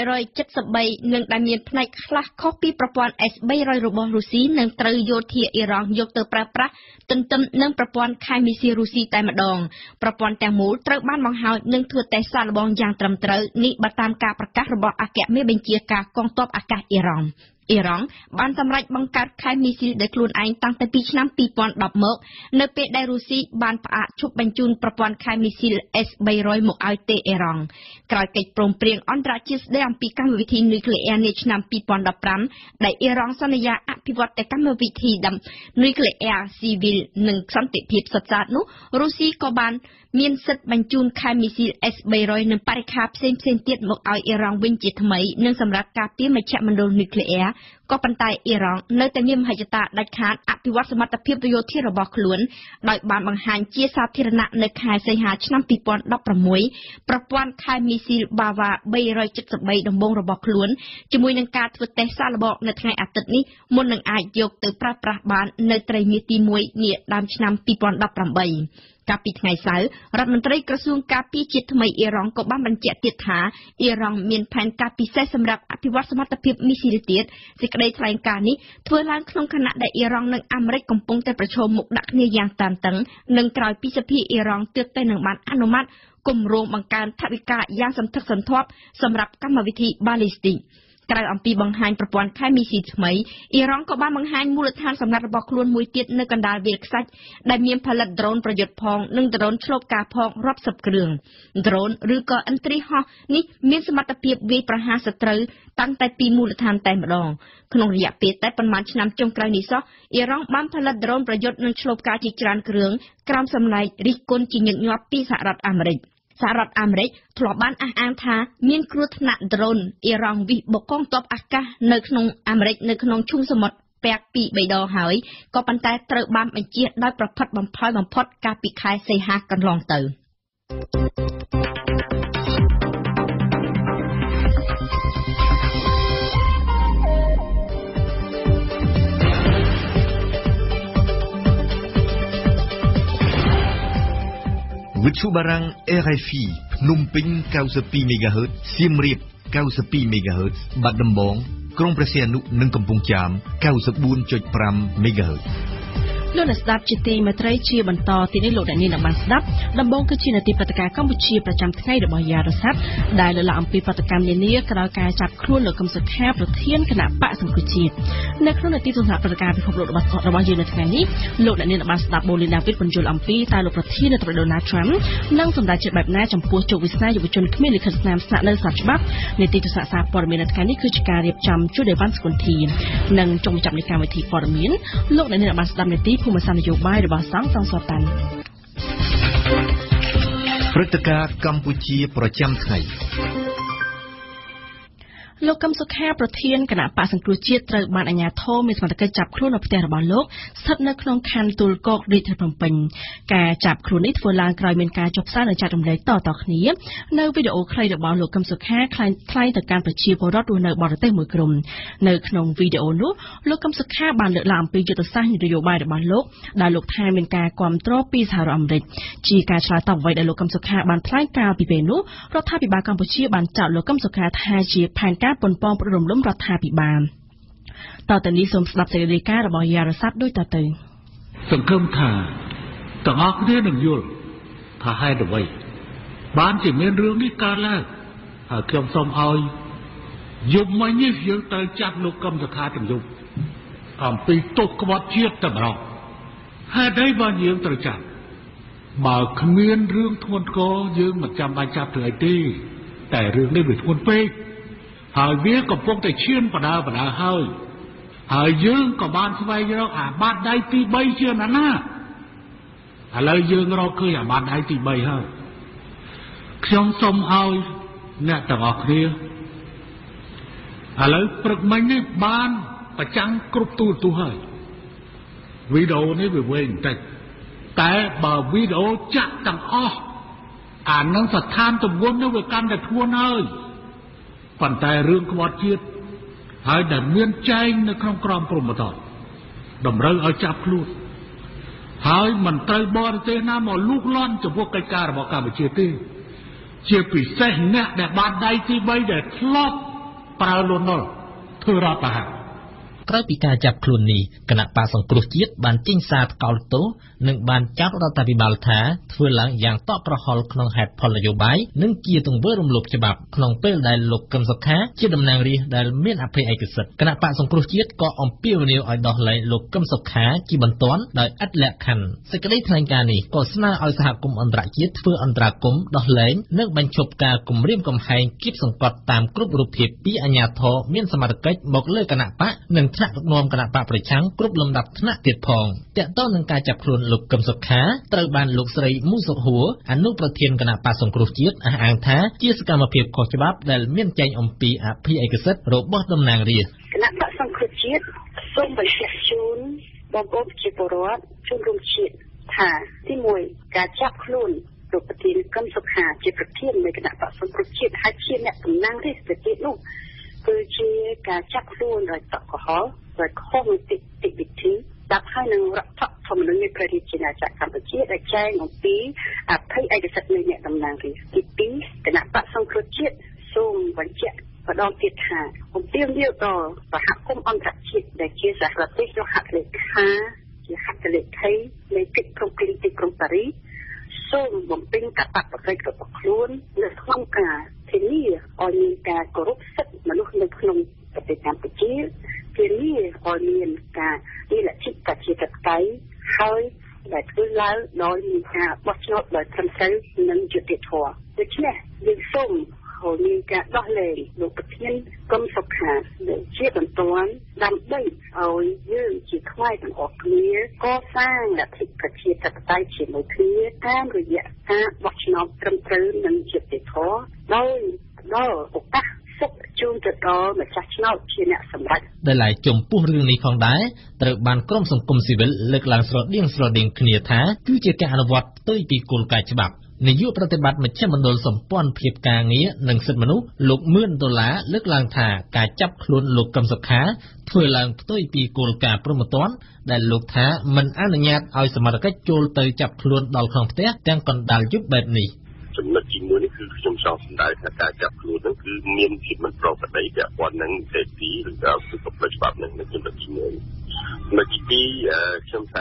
373និងដែលមានផ្នែកខ្លះខុសពីប្រព័ន្ធ S300 របស់រុស្ស៊ីនឹងត្រូវយោធាអ៊ីរ៉ង់យកទៅប្រើប្រាស់ទន្ទឹមនឹងប្រព័ន្ធខែមីស៊ីលរុស្ស៊ីតែម្ដងប្រព័ន្ធទាំងមូលត្រូវបានបង្ហើយនិងធ្វើតេស្តសាកល្បងយ៉ាងត្រឹមត្រូវនេះបើតាមការប្រកាសរបស់អគ្គមេបញ្ជាការកងទ័ពអាកាសអ៊ីរ៉ង់អ៊ីរ៉ង់បានសម្រេចបង្កើតខែមីស៊ីលដោយខ្លួនឯងតាំងតែពីឆ្នាំ2010មកនៅពេលដែលរុស្ស៊ីបានផ្អាកឈប់បញ្ជូនប្រព័ន្ធខែមីស៊ីល S300 មកឲ្យទេអ៊ីរ៉ង់ក្រោយកិច្ចព្រមព្រៀងអន្តរជាតិស្តីអំពីកម្មវិធីនុយក្លេអ៊ែរនាឆ្នាំ2015ដែលអ៊ីរ៉ង់សន្យាអភិវឌ្ឍតែកម្មវិធីនុយក្លេអ៊ែរស៊ីវិលនិងសន្តិភាពសុទ្ធសាធនោះរុស្ស៊ីក៏បានមានសិទ្ធិបញ្ជូនខែមីស៊ីល S300 និងបរិក្ខារផ្សេងៗទៀតមកឲ្យអ៊ីរ៉ង់វិញជាថ្មីនិងសម្រាប់ការពារមជ្ឈមណ្ឌលនុយក្លេអ៊ែរក៏ប៉ុន្តែអ៊ីរ៉ង់នៅតែមានមហិច្ឆតាដាច់ខាតអភិវឌ្ឍសមត្ថភាពយោធារបស់ខ្លួនដោយបានបង្ហាញជាសាធារណៈនៅខែសីហាឆ្នាំ2016ប្រព័ន្ធខែមីស៊ីល Bava 373ដំបូងរបស់ខ្លួនជាមួយនឹងការធ្វើតេស្តសាកល្បងនៅថ្ងៃអាទិត្យនេះមុននឹងអាចយកទៅប្រើប្រាស់បាននៅត្រីមាសទី1នាដើមឆ្នាំ2018កាលពីថ្ងៃសៅរ៍រដ្ឋមន្ត្រីក្រសួងការពារជាតិថ្មីអ៊ីរ៉ង់ក៏បានបញ្ជាក់ទៀតថាអ៊ីរ៉ង់មានផែនការពិសេសសម្រាប់អភិវឌ្ឍសមត្ថភាពមីស៊ីលទៀតសេចក្តីថ្លែងការណ៍នេះធ្វើឡើងក្នុងខណៈដែលអ៊ីរ៉ង់និងអាមេរិកកំពុងតែប្រឈមមុខដាក់គ្នាយ៉ាងតានតឹងនិងក្រោយពីសភាអ៊ីរ៉ង់ទើបតែនឹងបានអនុម័តគម្រោងបង្កើនថវិកាយ៉ាងសន្ធឹកសន្ធាប់សម្រាប់កម្មវិធីបាឡេស្ទីកក្រៅអំពីបង្ហាញប្រព័ន្ធខែមីស៊ីថ្មីអ៊ីរ៉ង់ក៏បានបង្ហាញមូលដ្ឋានសម្ងាត់របស់ខ្លួនមួយទៀតនៅកណ្ដាលវាលខ្សាច់ដែលមានផលិតដ្រូនប្រយុទ្ធផងនិងដ្រូនឆ្លូបការផងរាប់សិបគ្រឿងដ្រូនឬក៏ឥន្ទ្រីហោះនេះមានសមត្ថភាពវាយប្រហារសត្រូវតាំងតែពីមូលដ្ឋានតែម្ដងក្នុងរយៈពេលតែប៉ុន្មានឆ្នាំចុងក្រោយនេះសោះអ៊ីរ៉ង់បានផលិតដ្រូនប្រយុទ្ធនិងឆ្លូបការជាច្រើនគ្រឿងក្រោមសំណែករិះគន់ជាញឹកញាប់ពីសហរដ្ឋអាមេរិកសហរដ្ឋអាមេរិកធ្លាប់បានអះអាងថាមានគ្រោះថ្នាក់ដ្រូនអ៊ីរ៉ង់វិសបុកកងទ័ពអាកាសនៅក្នុងអាមេរិកនៅក្នុងឈូងសមុទ្រពាក់ពី3ដងហើយក៏ប៉ុន្តែត្រូវបានបញ្ជាដោយប្រផិតបំផុយបំផុតកាលពីខែសីហាកន្លងទៅវិទ្យុបារាំង RFI ភ្នំពេញ92 MHz សៀមរាប92 MHz បាត់ដំបងក្រុងព្រះសីហនុនិងកំពង់ចាម 94.5 MHz លោកអ្នកស្ដាប់ជាទីមេត្រីជាបន្តទីនេះលោកអ្នកនាងបានស្ដាប់ដំបូងគឺជានាទីព្រឹត្តិការណ៍កម្ពុជាប្រចាំថ្ងៃរបស់យ៉ារ៉ាសាត់ដែលលើកឡើងអំពីប្រតិកម្មនានាក្រោយការចាប់ខ្លួនលោកកឹមសុខាប្រធានគណៈបកសង្គ្រោះជាតិនៅក្នុងនាទីទស្សនៈព្រឹត្តិការណ៍ពិភពលោករបស់យើងនៅថ្ងៃនេះលោកអ្នកនាងបានស្ដាប់បូលីណាវីតបញ្យល់អំពីតើលោកប្រធាននាយកដូណាល់ត្រាំនឹងសម្រេចចិត្តបែបណាចំពោះជោគវាសនាយុវជនគ្មានលិខិតស្នាមស្នាក់នៅស្រាប់ច្បាប់នាទីទស្សនៈសារព័ត៌មាននៅថ្ងៃនេះគឺជាការរៀបចំជួយដោយវ៉ាន់ស្គុនធីនិងចុងបញ្ចប់នៃកម្មវិធីព័ត៌មានលោកអ្នកនាងបានស្ដាប់នាទីភូមិសាស្ត្រនយោបាយរបស់សង្ឃសវតាន់ព្រឹត្តិការណ៍កម្ពុជាប្រចាំថ្ងៃលោកកឹមសុខាប្រធានគណៈបកសង្គ្រោះជាតិត្រូវបានអាជ្ញាធរមានសមត្ថកិច្ចចាប់ខ្លួននៅផ្ទះរបស់លោកស្ថិតនៅក្នុងខណ្ឌទួលគោករាជធានីភ្នំពេញការចាប់ខ្លួននេះធ្វើឡើងក្រោយមានការចុះផ្សាយនិងចែករំលែកតៗគ្នានៅវីដេអូខ្លីរបស់លោកកឹមសុខាថ្លែងទៅកាន់ប្រជាពលរដ្ឋរស់នៅបរទេសមួយក្រុមនៅក្នុងវីដេអូនោះលោកកឹមសុខាបានលើកឡើងអំពីយុទ្ធសាស្ត្រនយោបាយរបស់លោកដែលលោកថាមានការគាំទ្រពីសហរដ្ឋអាមេរិកជាការឆ្លើយតបអ្វីដែលលោកកឹមសុខាបានថ្លែងកាលពីពេលនោះរដ្ឋាភិបាលកម្ពុជាបានចោទលោកកឹមសុខាថាជាផែនការប៉ុនប៉ងប្រដុំលំរដ្ឋាភិបាលតទៅនេះសូមស្ដាប់សេចក្តីរាយការណ៍របស់យ៉ារ៉ាសាត់ដូចតទៅសង្ឃឹមថាទាំងអស់គ្នានឹងយល់ថាហេតុអ្វីបានជាមានរឿងនេះកើតឡើងហើយខ្ញុំសូមឲ្យយប់មិញនេះយើងត្រូវចាប់លោកកឹមសុខាទាំងយប់អំពីទោសក្បត់ជាតិតែម្ដងហេតុអីបានយើងត្រូវចាប់បើគ្មានរឿងធ្ងន់ធ្ងរយើងមិនចាំបាច់ចាប់ធ្វើអីទេតែរឿងនេះវាធ្ងន់ពេកហើយវាកំពុងតែឈានបដាហើយយើងក៏បានស្វែងរកអាបាតដៃទី3ជាណាឥឡូវយើងរកឃើញអាបាតដៃទី3ហើយខ្ញុំសូមឲ្យអ្នកទាំងអស់គ្នាឥឡូវព្រឹកមិញនេះបានប្រចាំងគ្រប់ទូរទស្សន៍ហើយវីដេអូនេះវាវែងបន្តិចតែបើវីដេអូចាក់ទាំងអស់អានឹងស្ថានទម្ងន់នោះវាកាន់តែធ្ងន់ហើយប៉ុន្តែរឿងក្បត់ជាតិហើយដែលមានចែងនៅក្នុងក្រមព្រហ្មទណ្ឌតម្រូវឲ្យចាប់ខ្លួនហើយមិនត្រូវបរទេសណាមកលូកលាន់ចំពោះកិច្ចការរបស់កម្ពុជាទេជាពិសេសអ្នកដែលបានដៃទី3ដែលធ្លាប់ប្រើលន់នល់ធ្វើរដ្ឋប្រហារក្រោយពីការចាប់ខ្លួននេះគណៈបកសង្គ្រោះជាតិបានចេញសារថ្កោលទោសនិងបានចោទរដ្ឋាភិបាលថាធ្វើឡើងយ៉ាងតក់ក្រហល់ក្នុងហេតុផលនយោបាយនិងជាទង្វើរំលោភច្បាប់ក្នុងពេលដែលលោកកឹមសុខាជាតំណាងរាស្ត្រដែលមានអភ័យឯកសិទ្ធិគណៈបកសង្គ្រោះជាតិក៏អំពាវនាវឲ្យដោះលែងលោកកឹមសុខាជាបន្ទាន់ដោយឥតលក្ខខណ្ឌសេចក្តីថ្លែងការណ៍នេះក៏ស្នើឲ្យសហគមន៍អន្តរជាតិធ្វើអន្តរាគមន៍ដោះលែងនិងបញ្ឈប់ការគំរាមកំហែងគៀបសង្កត់តាមគ្រប់រូបភាពពីអាជ្ញាធរមានសមត្ថកិច្ចមកលើគណៈបកនិងថ្នាក់ដឹកនាំគណៈបកប្រឆាំងគ្រប់លំដាប់ថ្នាក់ទៀតផងតាក់ទងនឹងការចាប់ខ្លួនលោកកឹមសុខាត្រូវបានលោកស្រីមូសុខហួរអនុប្រធានគណៈបកសង្គ្រោះជាតិអះអាងថាជាសកម្មភាពខុសច្បាប់ដែលមានចែងអំពីអភិឯកសិទ្ធិរបស់តំណាងរាស្ត្រគណៈបកសង្គ្រោះជាតិសូមបញ្ជាក់ជូនបងប្អូនប្រជាពលរដ្ឋជនរួមជាតិថាទី1ការចាប់ខ្លួនលោកប្រធានកឹមសុខាជាប្រធាននៃគណៈបកសង្គ្រោះជាតិហើយជាអ្នកតំណាងរាស្ត្រប្រទេសនោះគឺជាការចាប់ខ្លួនដោយតក់ក្រហល់ដោយខុសនីតិវិធីដាក់ឲ្យនឹងរដ្ឋធម្មនុញ្ញនៃព្រះរាជាណាចក្រកម្ពុជាដែលចែងអំពីអភ័យឯកសិទ្ធិនៃអ្នកតំណាងរាស្ត្រទី2គណៈបកសង្គ្រោះជាតិសូមបញ្ជាក់ម្ដងទៀតថាអំពាវនាវដល់សហគមន៍អន្តរជាតិដែលជាសហរដ្ឋទេសចុះហត្ថលេខាជាហត្ថលេខីនៃកិច្ចព្រមព្រៀងទីក្រុងប៉ារីសសូមបំពេញកាតព្វកិច្ចរបស់ខ្លួននៅក្នុងការធានាឲ្យមានការគោរពសិទ្ធិមនុស្សនៅក្នុងប្រទេសកម្ពុជាធានាឲ្យមានការនិលទ្ធិប្រជាធិបតេយ្យហើយដែលធ្វើឡើងដោយមានការបោះឆ្នោតដោយត្រឹមត្រូវនិងយុត្តិធម៌ដូច្នេះយើងសូមឲ្យមានការដោះលែងលោកប្រធានកឹមសុខាដែលជាបន្ទាន់ដើម្បីឲ្យយើងជាខ្មែរទាំងអស់គ្នាកសាងលទ្ធិប្រជាធិបតេយ្យជាមួយគ្នាតាមរយៈការបោះឆ្នោតត្រឹមត្រូវនិងយុត្តិធម៌ដោយដល់ឱកាសសុខជូនទៅដល់ម្ចាស់ឆ្នោតជាអ្នកសម្រេចដែលឡែកចំពោះរឿងនេះផងដែរត្រូវបានក្រុមសង្គមស៊ីវិលលើកឡើងស្រដៀងគ្នាថាគឺជាការអនុវត្តផ្ទុយពីគោលការណ៍ច្បាប់នាយកប្រតិបត្តិមជ្ឈមណ្ឌលសម្ព័ន្ធភាពការងារនិងសិទ្ធិមនុស្សលោកមឿនដុល្លារលើកឡើងថាការចាប់ខ្លួនលោកកឹមសុខាធ្វើឡើងផ្ទុយពីគោលការណ៍ព្រហ្មទណ្ឌដែលលោកថាមិនអនុញ្ញាតឲ្យសមត្ថកិច្ចចូលទៅចាប់ខ្លួនដល់ក្នុងផ្ទះទាំងកណ្ដាលយប់បែបនេះចំណុចទី1នេះគឺខ្ញុំចង់សម្ដៅថាការចាប់ខ្លួនហ្នឹងគឺមានភាពមិនប្រក្រតីពាក់ព័ន្ធនឹងសេដ្ឋីឬក៏គឺប្រព្រឹត្តច្បាប់នឹងចំណុចទី1ចំណុចទី2ខ្ញុំថា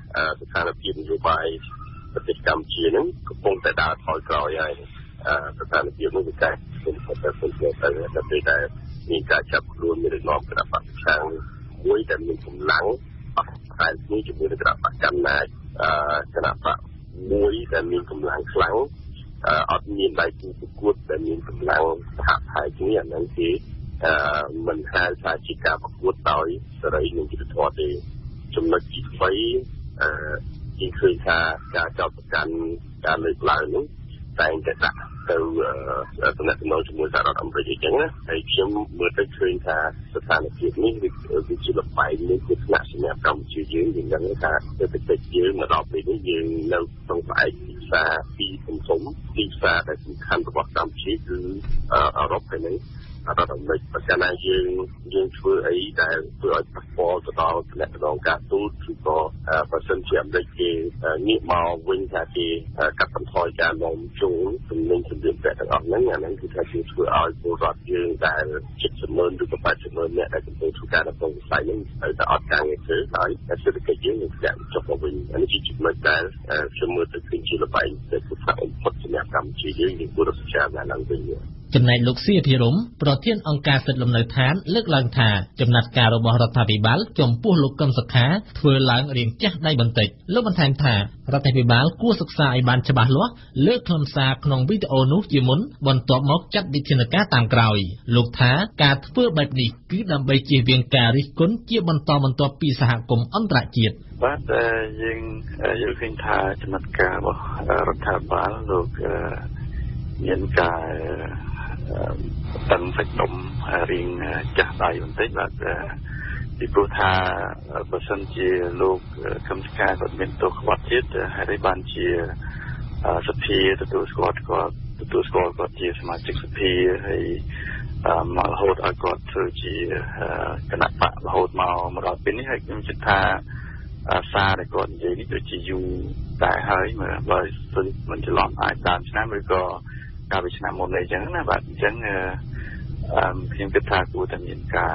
ស្ថានភាពនយោបាយប្រទេសកម្ពុជាហ្នឹងកំពុងតែដើរថយក្រោយហើយស្ថានភាពនេះវាទៅពេលដែលមានការចាប់ខ្លួនមានរំលងគណៈបកប្រឆាំងមួយដែលមានកម្លាំងអស់ហើយនេះជាមួយនឹងគណៈបកកណ្ដាលគណៈបកមួយដែលមានកម្លាំងខ្លាំងអត់មានដៃគូប្រកួតដែលមានកម្លាំងសហភាពគ្នាអាហ្នឹងគឺមិនហៅថាជាការប្រកួតដោយសេរីនិងយុត្តិធម៌ទេចំណុចទី3ជាឃើញថាការចោទប្រកាន់ការលើកឡើងនោះតែងតែដាក់ទៅតំណែងជាមួយសហរដ្ឋអាមេរិកអញ្ចឹងណាហើយខ្ញុំមើលទៅឃើញថាស្ថានភាពនេះវាជាលបែងមួយគឺថ្នាក់សម្រាប់កម្ពុជាយើងដឹងថាសេដ្ឋកិច្ចយើងមកដល់ពេលនេះយើងនៅក្នុងផ្អែកទីផ្សារពីធំទីផ្សារដែលសំខាន់របស់កម្ពុជាគឺអឺរ៉ុបហើយនេះអត់ដល់មិនប្រកាន់ណាយើងធ្វើអីដែលធ្វើឲ្យប៉ះពាល់ទៅដល់តំណែងការទូតឬក៏បើសិនជាអាមេរិកគេងាកមកវិញថាគេកាត់បន្ថយការនាំចូលទំនិញសម្ភារៈទាំងអស់ហ្នឹងអាហ្នឹងគឺថាជាធ្វើឲ្យពលរដ្ឋយើងដែល70,000ឬក៏80,000នាក់ដែលកំពុងធ្វើការនៅក្នុងវិស័យហ្នឹងទៅតែអត់ការងារធ្វើហើយសេដ្ឋកិច្ចយើងនឹងធ្លាក់ចុះមកវិញអានេះជាចំណុចដែលខ្ញុំមើលទៅឃើញជាលបែងដែលគឺថាបំផុតសម្រាប់កម្ពុជាយើងគួរតែពិចារណាឡើងវិញចំណែកលោកសៀភិរមប្រធានអង្គការសិទ្ធិលំនៅឋានលើកឡើងថាចំណាត់ការរបស់រដ្ឋាភិបាលចំពោះលោកកឹមសុខាធ្វើឡើងរៀងចាស់ដៃបន្តិចលោកបន្ថែមថារដ្ឋាភិបាលគួរសិក្សាឲ្យបានច្បាស់លាស់លើខ្លឹមសារក្នុងវីដេអូនោះជាមុនបន្ទាប់មកចាត់វិធានការតាមក្រោយលោកថាការធ្វើបែបនេះគឺដើម្បីជៀសវាងការរិះគន់ជាបន្តបន្ទាប់ពីសហគមន៍អន្តរជាតិបាទយើងយល់ឃើញថាចំណាត់ការរបស់រដ្ឋាភិបាលលោកមានការតឹងសាច់ដុំរៀងចាស់ដៃបន្តិចបាទពីព្រោះថាបើសិនជាលោកកឹមសុខាគាត់មានទោសក្បត់ជាតិហើយបានជាសភាទទួលស្គាល់គាត់ជាសមាជិកសភាហើយមករហូតឲ្យគាត់ធ្វើជាគណៈបករហូតមកដល់ពេលនេះហើយខ្ញុំគិតថាសារដែលគាត់និយាយនេះដូចជាយូរតែហើយបើសិនមិនច្រឡំអាចតាមឆ្នាំឬក៏កាលពីឆ្នាំមុនអីចឹងណាបាទអញ្ចឹងខ្ញុំគិតថាគួរតែមានការ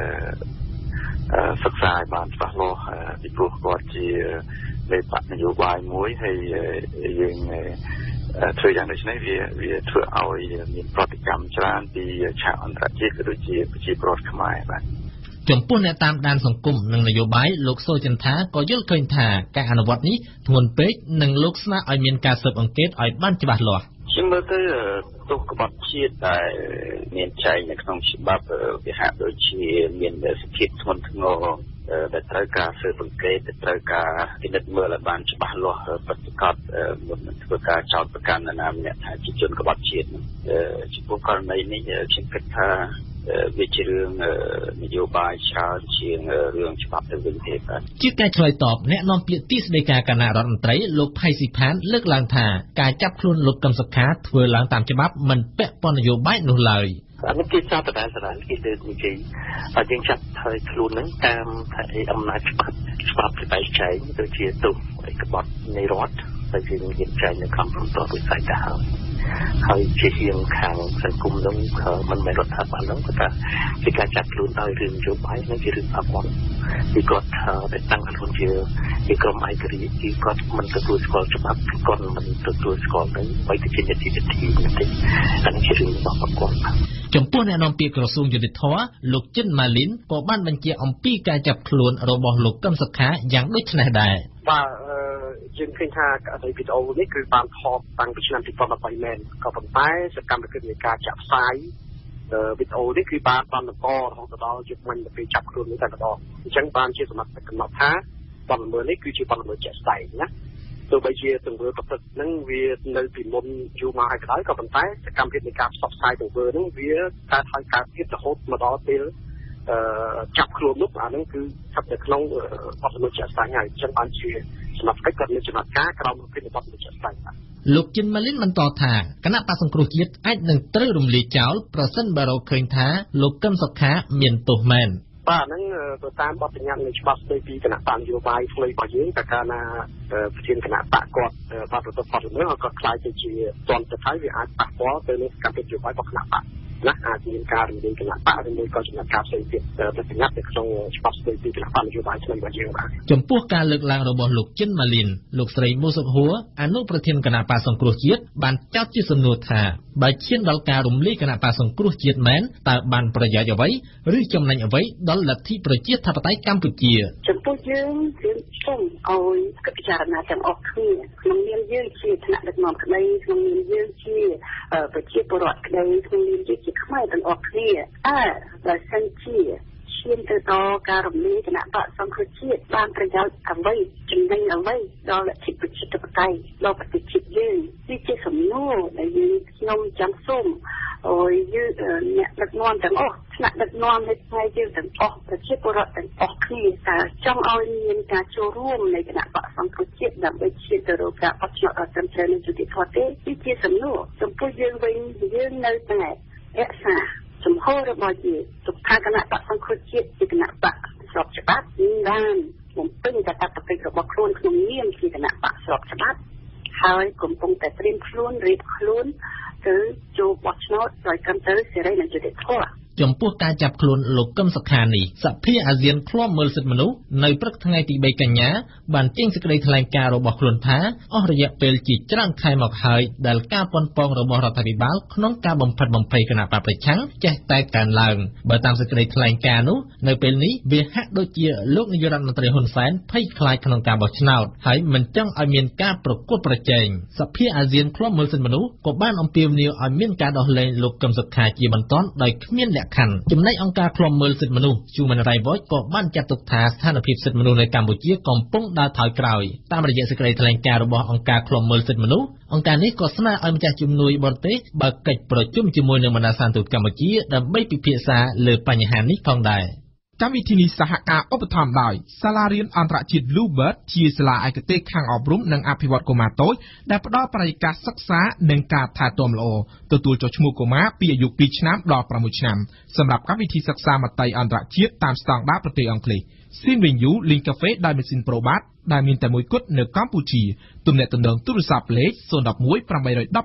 សិក្សាឲ្យបានច្បាស់លាស់ពីព្រោះគាត់ជាមេបកនយោបាយមួយហើយយើងធ្វើយ៉ាងដូចនេះវាធ្វើឲ្យមានប្រតិកម្មច្រើនពីឆាកអន្តរជាតិក៏ដូចជាប្រជាពលរដ្ឋខ្មែរបាទចំពោះអ្នកតាមដានសង្គមនិងនយោបាយលោកសូចន្ទាក៏យល់ឃើញថាការអនុវត្តនេះធ្ងន់ពេកនិងលោកស្នើឲ្យមានការស៊ើបអង្កេតឲ្យបានច្បាស់លាស់ខ្ញុំមើលទៅទោសក្បត់ជាតិដែលមានចែងនៅក្នុងច្បាប់វាហាក់ដូចជាមានសភាពធ្ងន់ធ្ងរដែលត្រូវការស៊ើបអង្កេតត្រូវការពិនិត្យមើលឲ្យបានច្បាស់លាស់ប្រតិបត្តិមុននឹងធ្វើការចោទប្រកាន់នរណាម្នាក់ថាជាជនក្បត់ជាតិចំពោះករណីនេះខ្ញុំគិតថាវាជារឿងនយោបាយច្រើនជាងរឿងច្បាប់ទៅវិញទេបាទជាការឆ្លើយតបអ្នកនាំពាក្យទីស្តីការគណៈរដ្ឋមន្ត្រីលោកផៃស៊ីផានលើកឡើងថាការចាប់ខ្លួនលោកកឹមសុខាធ្វើឡើងតាមច្បាប់មិនពាក់ព័ន្ធនយោបាយនោះឡើយអានេះគេចោទដដែលគេលើកនិយាយហើយយើងចាប់ហើយខ្លួនហ្នឹងតាមអំណាចច្បាប់ដែលចែងដូចជាទោសក្បត់នៃរដ្ឋដែលជាមានចែងនៅក្នុងព្រំដែនវិស័យទៅហើយជាជាងខាងសង្គមនឹងមិនមែនរដ្ឋាភិបាលនឹងគាត់ថាជាការចាប់ខ្លួនដោយរឿងនយោបាយនឹងជារឿងអបអរពីគាត់តែតាំងខ្លួនជាក្រុមឯករាជ្យគឺគាត់មិនទទួលស្គាល់ច្បាប់គាត់មិនទទួលស្គាល់នឹងបីទៅជានីតិវិធីទេអានេះជារឿងរបស់គាត់ចំពោះអ្នកនាំពាក្យក្រសួងយុតិធធម៌លោកចិនម៉ាលីនក៏បានបញ្ជាក់អំពីការចាប់ខ្លួនរបស់លោកកឹមសុខាយ៉ាងដូចនេះដែរបាទយើងឃើញថាវីដេអូនេះគឺបានថតតាំងពីឆ្នាំ2013មែនក៏ប៉ុន្តែសកម្មភាពនៃការចាក់ផ្សាយវីដេអូនេះគឺបានបន្តរហូតដល់យុគមិញទៅពេលចាប់ខ្លួននេះតែម្ដងអញ្ចឹងបានជាសមត្ថកិច្ចកំណត់ថាបទល្មើសនេះគឺជាបទល្មើសជាក់ស្ដែងណាទោះបីជាទង្វើប្រព្រឹត្តហ្នឹងវានៅពីមុនយូរមកហើយក៏ដោយក៏ប៉ុន្តែសកម្មភាពនៃការផ្សព្វផ្សាយទង្វើហ្នឹងវាកើតហើយកើតទៀតរហូតមកដល់ពេលចាប់ខ្លួននោះអាហ្នឹងគឺស្ថិតនៅក្នុងបទល្មើសជាក់ស្ដែងហើយអញ្ចឹងបានជាសមត្ថកិច្ចគាត់មានចំណាត់ការក្រោមពីបទល្មើសជាក់ស្ដែងលោកចិនម៉ាលីនបន្តថាគណៈបក្សសង្គ្រោះជាតិអាចនឹងត្រូវរំលាយចោលប្រសិនបើរកឃើញថាលោកកឹមសុខាមានទោសមែនបាទហ្នឹងទៅតាមបទបញ្ញត្តិនៃច្បាប់ស្តីពីគណៈបកនយោបាយផ្លូវរបស់យើងតែកាលណាប្រធានគណៈបកគាត់បានប្រព្រឹត្តបទល្មើសគាត់ខ្លាចទៅជាទណ្ឌទៅហើយវាអាចប៉ះពាល់ទៅនឹងសកម្មភាពនយោបាយរបស់គណៈបកណាអាចមានការរំលាយគណៈបកឬមួយក៏ចំណាត់ការផ្សេងទៀតទៅសម្រាប់នៅក្នុងច្បាប់ស្ដីពីគណៈបកនយោបាយថ្មីរបស់យើងបាទចំពោះការលើកឡើងរបស់លោកចិនម៉ាលីនលោកស្រីមូសុកហួរអនុប្រធានគណៈបកសង្គ្រោះជាតិបានចោទជាសំណួរថាបើឈានដល់ការរំលាយគណៈបកសង្គ្រោះជាតិមែនតើបានប្រយោជន៍អ្វីឬចំណេញអ្វីដល់លទ្ធិប្រជាធិបតេយ្យកម្ពុជាចំពោះយើងសូមឲ្យគិតពិចារណាទាំងអស់គ្នាក្នុងនាមយើងជាថ្នាក់ដឹកនាំក្តីក្នុងនាមយើងជាប្រជាពលរដ្ឋក្តីក្នុងនាមយើងជាខ្មែរទាំងអស់គ្នាបើសិនជាឈានទៅដល់ការរំលាយគណៈបកសង្គ្រោះជាតិបានប្រយោជន៍អ្វីចំណេញអ្វីដល់លទ្ធិប្រជាធិបតេយ្យដល់ប្រទេសជាតិយើងវាជាសំណួរដែលខ្ញុំចង់សូមឲ្យយើងអ្នកដឹកនាំទាំងអស់ថ្នាក់ដឹកនាំនៃថ្ងៃយើងទាំងអស់ប្រជាពលរដ្ឋទាំងអស់គ្នាតើចង់ឲ្យមានការចូលរួមនៃគណៈបកសង្គ្រោះជាតិដើម្បីឈានទៅរកការបោះឆ្នោតត្រឹមត្រូវនិងយុត្តិធម៌ទេវាជាសំណួរចំពោះយើងវិញយើងនៅតែរក្សាជំហររបស់យើងទុកថាគណៈបកសង្គ្រោះជាតិជាគណៈបកស្របច្បាប់បានបំពេញកាតព្វកិច្ចរបស់ខ្លួនក្នុងនាមជាគណៈបកស្របច្បាប់ហើយកំពុងតែត្រៀមខ្លួនរៀបខ្លួនទៅចូលបោះឆ្នោតដោយត្រឹមត្រូវសេរីនិងយុត្តិធម៌ចំពោះការចាប់ខ្លួនលោកកឹមសុខានេះសភាអាស៊ានឃ្លាំមើលសិទ្ធិមនុស្សនៅព្រឹកថ្ងៃទី3កញ្ញាបានចេញសេចក្តីថ្លែងការណ៍របស់ខ្លួនថាអស់រយៈពេលជាច្រើនខែមកហើយដែលការប៉ុនប៉ងរបស់រដ្ឋាភិបាលក្នុងការបំផិតបំភ័យគណៈបកប្រឆាំងចេះតែកើនឡើងបើតាមសេចក្តីថ្លែងការណ៍នោះនៅពេលនេះវាហាក់ដូចជាលោកនាយករដ្ឋមន្ត្រីហ៊ុនសែនភ័យខ្លាចក្នុងការបោះឆ្នោតហើយមិនចង់ឲ្យមានការប្រកួតប្រជែងសភាអាស៊ានឃ្លាំមើលសិទ្ធិមនុស្សក៏បានអំពាវនាវឲ្យមានការដោះលែងលោកកឹមសុខាជាបន្ទាន់ដោយគ្មានចំណែកអង្គការឃ្លាំមើលសិទ្ធិមនុស្ស Human Rights Watch ក៏បានចាត់ទុកថាស្ថានភាពសិទ្ធិមនុស្សនៅកម្ពុជាកំពុងដើរថយក្រោយតាមរយៈសេចក្តីថ្លែងការណ៍របស់អង្គការឃ្លាំមើលសិទ្ធិមនុស្សអង្គការនេះក៏ស្នើឲ្យម្ចាស់ជំនួយបរទេសបើកកិច្ចប្រជុំជាមួយនឹងបណ្ដាសាធារណទូតកម្ពុជាដើម្បីពិភាក្សាលើបញ្ហានេះផងដែរកម្មវិធីនេះសហការឧបត្ថម្ភដោយសាលារៀនអន្តរជាតិ Bluebird ជាសាលាឯកទេសខាងអប់រំនិងអភិវឌ្ឍកុមារតូចដែលផ្ដល់បរិយាកាសសិក្សានិងការថែទាំល្អទទួលចុះឈ្មោះកុមារពីអាយុ2ឆ្នាំដល់6ឆ្នាំសម្រាប់កម្មវិធីសិក្សាមត្តេយ្យអន្តរជាតិតាមស្តង់ដារប្រទេសអង់គ្លេស Sinvenue លេងកាហ្វេដោយម៉ាស៊ីន Probat ដែលមានតែមួយគត់នៅកម្ពុជាទំនាក់ទំនងទូរស័ព្ទលេខ011 816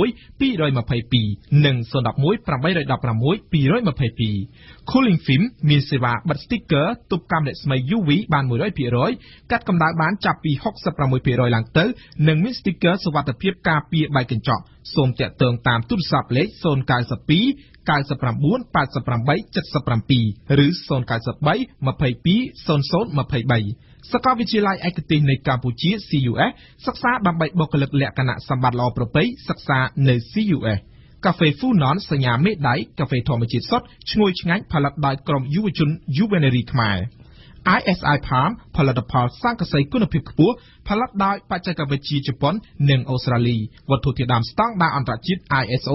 222និង011 816 222 Cooling Film មានសេវាបិទ sticker ទប់កាំរស្មី UV បាន 100% កាត់កម្ដៅបានចាប់ពី 66% ឡើងទៅនិងមាន sticker សុវត្ថិភាពការពារបែកកញ្ចក់សូមតាក់ទងតាមទូរស័ព្ទលេខ092 99 88 77 ឬ093 22 0023 សាកលវិទ្យាល័យឯកទេសនៃកម្ពុជា CUS សិក្សាដើម្បីបុគ្គលិកលក្ខណៈសម្បត្តិល្អប្រពៃសិក្សានៅ CUS កាហ្វេ Funon សញ្ញាមេដៃកាហ្វេធម្មជាតិសុទ្ធឈ្ងុយឆ្ងាញ់ផលិតដោយក្រុមយុវជន Juvenery ខ្មែរ ISI Palm ផលិតផលស័ង្កសីគុណភាពខ្ពស់ផលិតដោយបច្ចេកវិទ្យាជប៉ុននិងអូស្ត្រាលីវត្ថុធាតុដើមស្តង់ដារអន្តរជាតិ ISO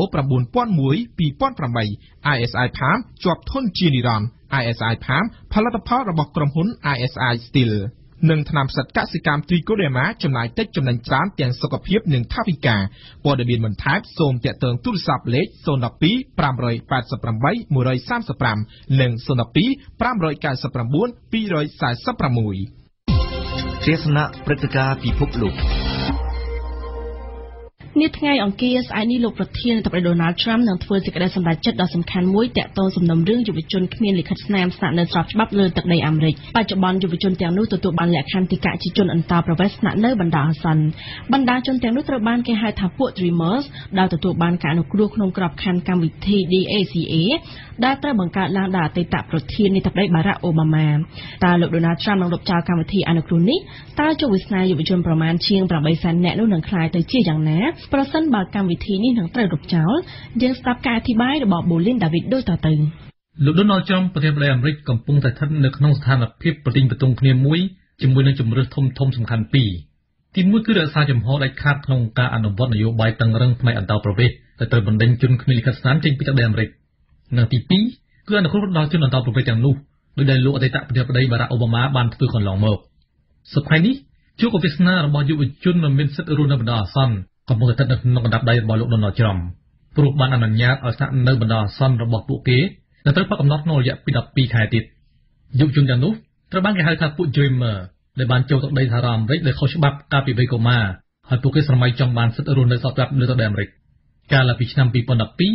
9001:2008 ISI Palm ជាប់ធន់ជានិរន្តរ៍ ISI Palm ផលិតផលរបស់ក្រុមហ៊ុន ISI Steel និងថ្នាំផ្សិតកសិកម្ម Trichoderma ចំណាយតិចចំណេញច្រើនទាំងសុខភាពនិងថវិកាព័ត៌មានបន្ថែមសូមទាក់ទងទូរស័ព្ទលេខ012 588 135និង012 599 246 ទេសនាព្រឹត្តិការណ៍ពិភពលោកនាថ្ងៃអង្គារស្អែកនេះលោកប្រធានាធិបតី Donald Trump នឹងធ្វើសេចក្តីសម្រេចចិត្តដ៏សំខាន់មួយទាក់ទងសំណុំរឿងយុវជនគ្មានលិខិតស្នាមស្នាក់នៅស្របច្បាប់លើទឹកដីអាមេរិកបច្ចុប្បន្នយុវជនទាំងនោះទទួលបានលក្ខន្តិកៈជាជនអន្តោប្រវេសន៍ស្នាក់នៅបណ្ដោះអាសន្នបណ្ដាជនទាំងនោះត្រូវបានគេហៅថាពួក Dreamers ដែលទទួលបានការអនុគ្រោះក្នុងក្របខ័ណ្ឌកម្មវិធី DACA ដែលត្រូវបង្កើតឡើងដោយអតីតប្រធានាធិបតី Barack Obama តើលោក Donald Trump នឹងលុបចោលកម្មវិធីអនុគ្រោះនេះតើជោគវាសនាយុវជនប្រមាណជាង 800,000 នាក់នោះនឹងក្លាយទៅជាយ៉ាងណាប្រសិនបើកម្មវិធីនេះនឹងត្រូវរំចោលយើងស្ដាប់ការអធិប្បាយរបស់ Bolin David ដូចតទៅលោក Donald Trump ប្រធានាធិបតីអាមេរិកកំពុងតែស្ថិតនៅក្នុងស្ថានភាពប្រទិញបតុងគ្នាមួយជាមួយនឹងជំរើសធំសំខាន់ពីរទី1គឺរក្សាចំហដាច់ខាតក្នុងការអនុវត្តនយោបាយតឹងរ៉ឹងផ្នែកអន្តោប្រវេសន៍ដែលត្រូវបណ្ដេញជនគ្មានលិខិតស្នាមចេញពីទឹកដីអាមេរិកនិងទី2គឺអនុគ្រោះដល់ជនអន្តោប្រវេសន៍ទាំងនោះដោយដែលលោកអតីតប្រធានាធិបតី Barack Obama បានធ្វើកន្លងមកសប្តាហ៍នេះជោគវាសនារបស់យុវជនមិនមានសិទ្ធិរស់នៅបណ្ដោះអាសន្នកំពុងតែស្ថិតនៅក្នុងកណ្ដាប់ដៃរបស់លោក Donald Trump ព្រោះបានអនុញ្ញាតឲ្យស្នាក់នៅបណ្ដោះអាសន្នរបស់ពួកគេដែលត្រូវផ្ដល់កំណត់ក្នុងរយៈពេល12ខែទៀតយុវជនទាំងនោះត្រូវបានគេហៅថាពួក Dreamer ដែលបានចូលទៅដីសហរដ្ឋអាមេរិកដោយខុសច្បាប់កាលពីវ័យកុមារហើយពួកគេស្រមៃចង់បានសិទ្ធិរស់នៅស្របច្បាប់លើទឹកដីអាមេរិកកាលពីឆ្នាំ2012